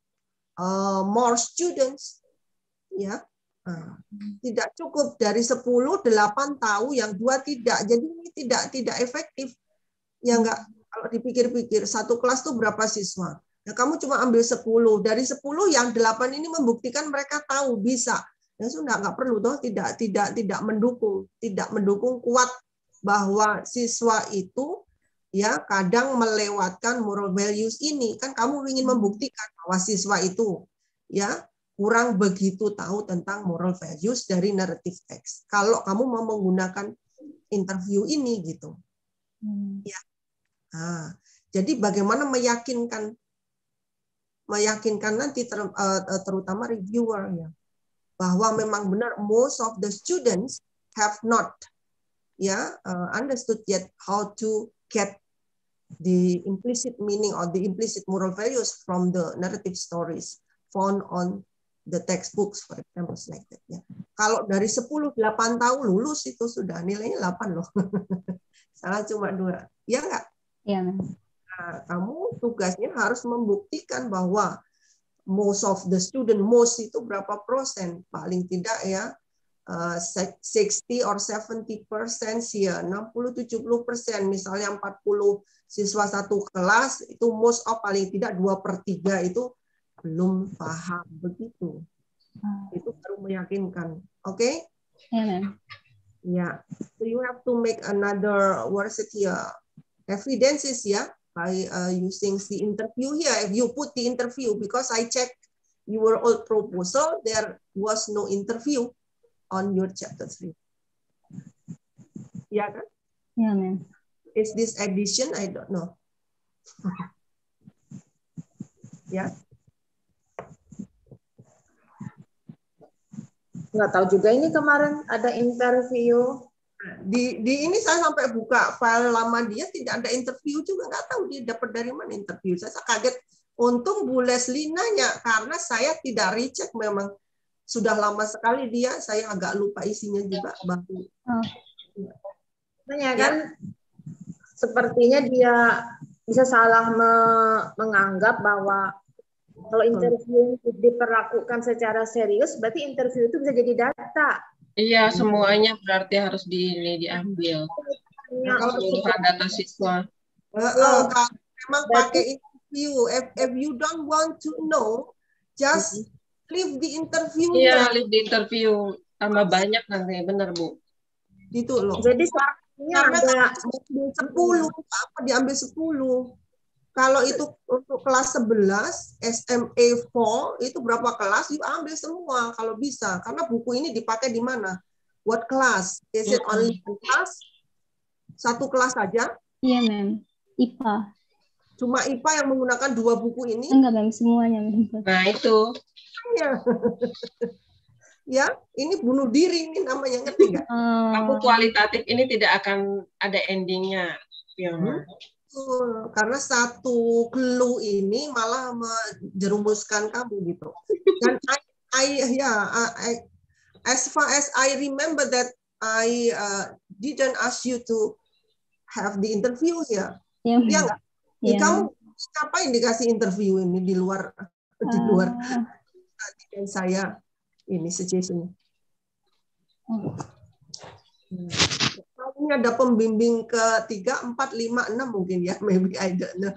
uh, more students? Ya, nah, tidak cukup dari sepuluh, delapan tahu, yang dua tidak. Jadi ini tidak tidak efektif. Ya enggak, kalau dipikir-pikir satu kelas tuh berapa siswa? Ya kamu cuma ambil sepuluh. Dari sepuluh yang delapan ini membuktikan mereka tahu bisa. Ya sudah enggak perlu toh, tidak tidak tidak mendukung, tidak mendukung kuat bahwa siswa itu ya kadang melewatkan moral values ini. Kan kamu ingin membuktikan bahwa siswa itu ya kurang begitu tahu tentang moral values dari narrative text. Kalau kamu mau menggunakan interview ini gitu. Hmm. Ya. Nah, jadi bagaimana meyakinkan meyakinkan nanti ter, uh, terutama reviewer ya bahwa memang benar most of the students have not ya uh, understood yet how to get the implicit meaning or the implicit moral values from the narrative stories found on the textbooks, for example, like that. Ya. Kalau dari sepuluh, delapan tahu lulus itu sudah nilainya delapan loh. Salah cuma dua. Ya enggak? Iya, ma'am. Nah, kamu tugasnya harus membuktikan bahwa most of the student, most itu berapa persen? Paling tidak ya uh, sixty or seventy percent ya, enam puluh tujuh puluh persen. Misalnya empat puluh siswa satu kelas, itu most of paling tidak dua per tiga itu belum paham begitu. Itu baru meyakinkan. Oke? Okay? Iya, ma'am. Ya. So you have to make another what is it here? Evidences ya by uh, using the interview here. If you put the interview, because I checked your old proposal, there was no interview on your chapter three. Ya kan? Iya, ma'am. Is this addition? I don't know. Ya. Nggak tahu juga ini kemarin ada interview. Di, di ini saya sampai buka file lama dia tidak ada interview juga, nggak tahu dia dapat dari mana interview. Saya kaget. Untung Bu Leslie nanya karena saya tidak recheck, memang sudah lama sekali dia, saya agak lupa isinya juga baru. Oh. Makanya kan ya. Sepertinya dia bisa salah me menganggap bahwa kalau interview diperlakukan secara serius, berarti interview itu bisa jadi data. Iya, semuanya berarti harus di, ini diambil. Ya, Keseluruhan data siswa. Uh, uh, kalau memang pakai interview, if, if you don't want to know, just leave the interview. Iya, leave the interview. Tambah banyak nanti, benar Bu. Gitu loh. Jadi karena ada sepuluh, apa diambil sepuluh. Kalau itu untuk kelas sebelas, S M A empat, itu berapa kelas, you ambil semua kalau bisa. Karena buku ini dipakai di mana? What class? Is it only one class? Satu kelas saja? Iya, ma'am. I P A. Cuma I P A yang menggunakan dua buku ini? Enggak, ma'am. Semuanya. Nah, itu. Ya. Ya, ini bunuh diri ini namanya, ngerti nggak? Uh, Aku kualitatif ini tidak akan ada endingnya. Ya. Hmm? Karena satu clue ini malah menjerumuskan kamu gitu. Dan I, I ya, I, as far as I remember that I uh, didn't ask you to have the interview ya. Yeah. Ya nggak? Yeah. Kamu ngapain dikasih interview ini di luar uh, di luar dan saya ini suggestion. Oh. Hmm. Ini ada pembimbing ketiga, empat, lima, enam mungkin ya, maybe I don't know.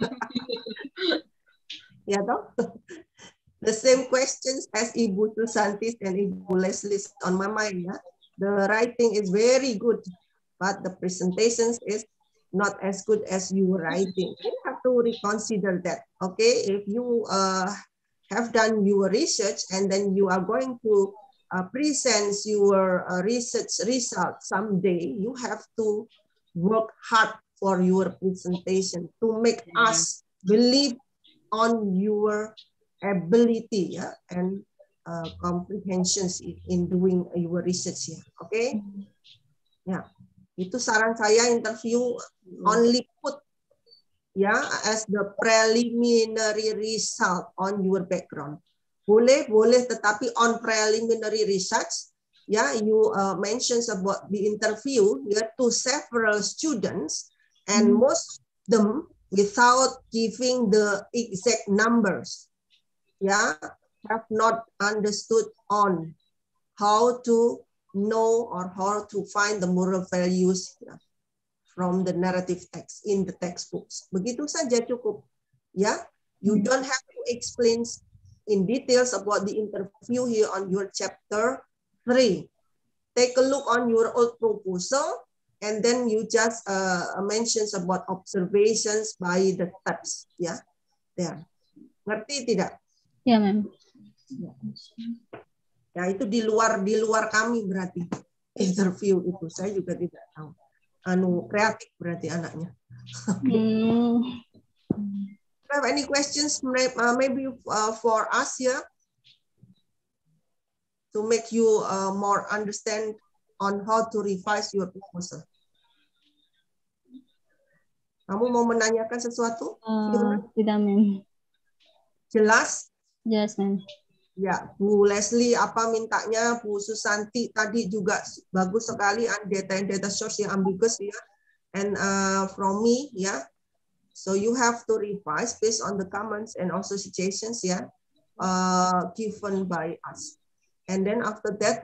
Ya toh? The same questions as Ibu Susanti and Ibu Leslie on my mind. Ya. The writing is very good, but the presentations is not as good as you writing. You have to reconsider that. Okay, if you uh, have done your research and then you are going to Uh, presents your uh, research result someday, you have to work hard for your presentation to make us believe on your ability ya, and uh, comprehensions in doing your research ya. Oke, okay? Ya, itu saran saya, interview only put ya as the preliminary result on your background. Boleh, boleh, tetapi on preliminary research ya, you uh, mentions about the interview ya to several students and hmm. most of them without giving the exact numbers ya, have not understood on how to know or how to find the moral values ya, from the narrative text in the textbooks. Begitu saja cukup ya. You don't have to explain in details about the interview here on your chapter three. Take a look on your old proposal and then you just uh, mentions about observations by the text ya. There. Ngerti tidak? Ya, ma'am. Ya, itu di luar di luar kami berarti interview itu. Saya juga tidak tahu. Anu kreatif berarti anaknya. Hmm. Have any questions uh, maybe uh, for us here to make you uh, more understand on how to revise your proposal? Kamu mau menanyakan sesuatu? Uh, tidak, ma'am. Jelas? Yes, ma'am. Ya, Bu Leslie apa mintanya, Bu Susanti tadi juga bagus sekali data and data source yang ambiguous ya, and uh, from me ya, so you have to revise based on the comments and also suggestions ya, uh, given by us, and then after that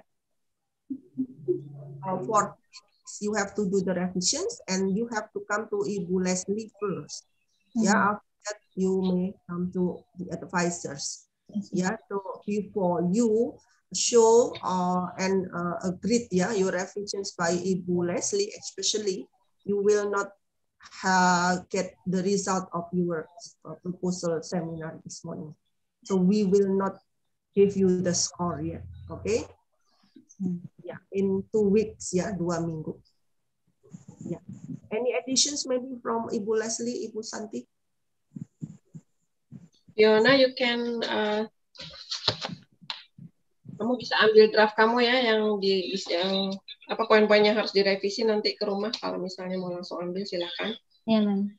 uh, for you have to do the revisions and you have to come to Ibu Leslie first ya, mm-hmm. After that you may come to the advisors. Yeah, so before you show uh, and uh, agree yeah, your revisions by Ibu Leslie, especially, you will not uh, get the result of your uh, proposal seminar this morning. So we will not give you the score yet, okay? Yeah, in two weeks, yeah, dua minggu. Yeah. Any additions maybe from Ibu Leslie, Ibu Santi? Fiona, you can, uh, kamu bisa ambil draft kamu ya, yang di yang apa poin-poinnya harus direvisi nanti ke rumah. Kalau misalnya mau langsung ambil, silakan. Ya, ma'am.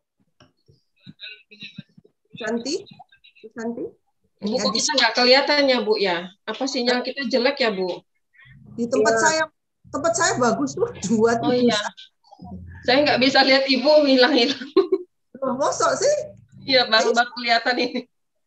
Santi, Santi. Bu, kok kita nggak kelihatan ya, Bu ya? Apa sinyal kita jelek ya, Bu? Di tempat ya. saya, tempat saya bagus tuh dua. Oh iya. Saya nggak bisa lihat Ibu, hilang-hilang. Oh, mosok sih? Iya, baru-baru kelihatan ini.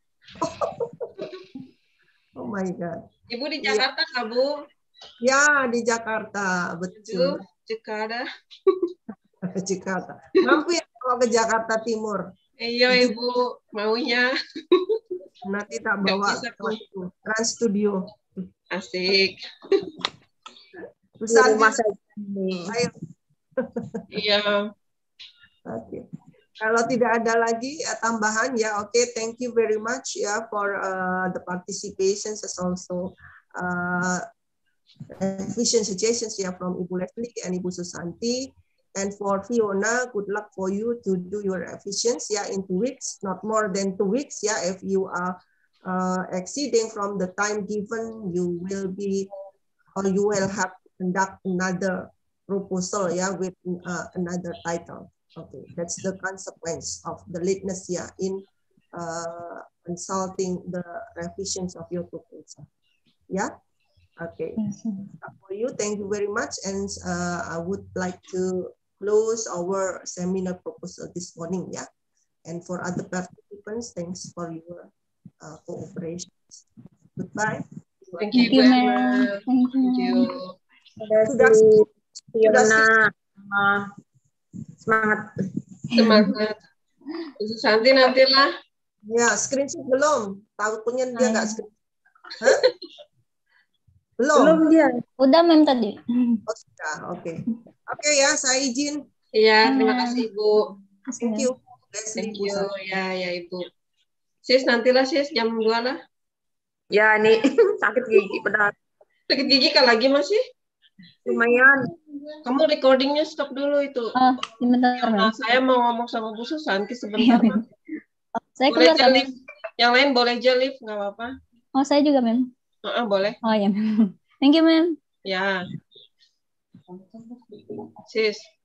Oh my God. Ibu di Jakarta ya. Kah, Bu? Ya, di Jakarta, betul. Jakarta. Jakarta. Mampu ya kalau ke Jakarta Timur? Iya, Ibu. Maunya. Nanti tak bawa Trans Studio. Asik. Susah rumah saja. Ayo. Iya. Oke. Okay. Kalau tidak ada lagi uh, tambahan ya, oke, okay, thank you very much ya yeah, for uh, the participations as also uh, efficient suggestions ya yeah, from Ibu Leslie and Ibu Susanti, and for Fiona, good luck for you to do your efficiency ya yeah, in two weeks, not more than two weeks ya. Yeah, if you are uh, exceeding from the time given, you will be or you will have to conduct another proposal ya yeah, with uh, another title. Okay, that's the consequence of the lateness yeah, in uh, consulting the revisions of your proposal. Yeah, okay. For you, thank you very much, and uh, I would like to close our seminar proposal this morning. Yeah, and for other participants, thanks for your uh, cooperation. Goodbye. Thank you, ma'am. Thank you. Sudah, Fiona. Semangat. Semangat. Santi nantilah. Ya, screenshot belum. Takutnya dia nggak screenshot. Hah? Belum. Belum dia. Udah, ma'am tadi. Oh, sudah. Oke. Okay. Oke okay, ya, saya izin. Iya, terima kasih, Ibu. Thank you. Thank you. Ya, ya, Ibu. Sis, nantilah, Sis, jam dua lah. Ya, nih sakit gigi pedal. Sakit gigi kan lagi masih? Lumayan. Kamu recordingnya stop dulu itu. Oh, sebentar, Nah, Mem. saya mau ngomong sama Bu Susanti Iya, sebentar. Mem. Oh, saya Boleh keluar aja kan, Mem? live. Yang lain boleh aja live, nggak apa-apa. Oh, saya juga, Mem. Uh, boleh. Oh, ya, Mem. Thank you, Mem. Ya. Sis.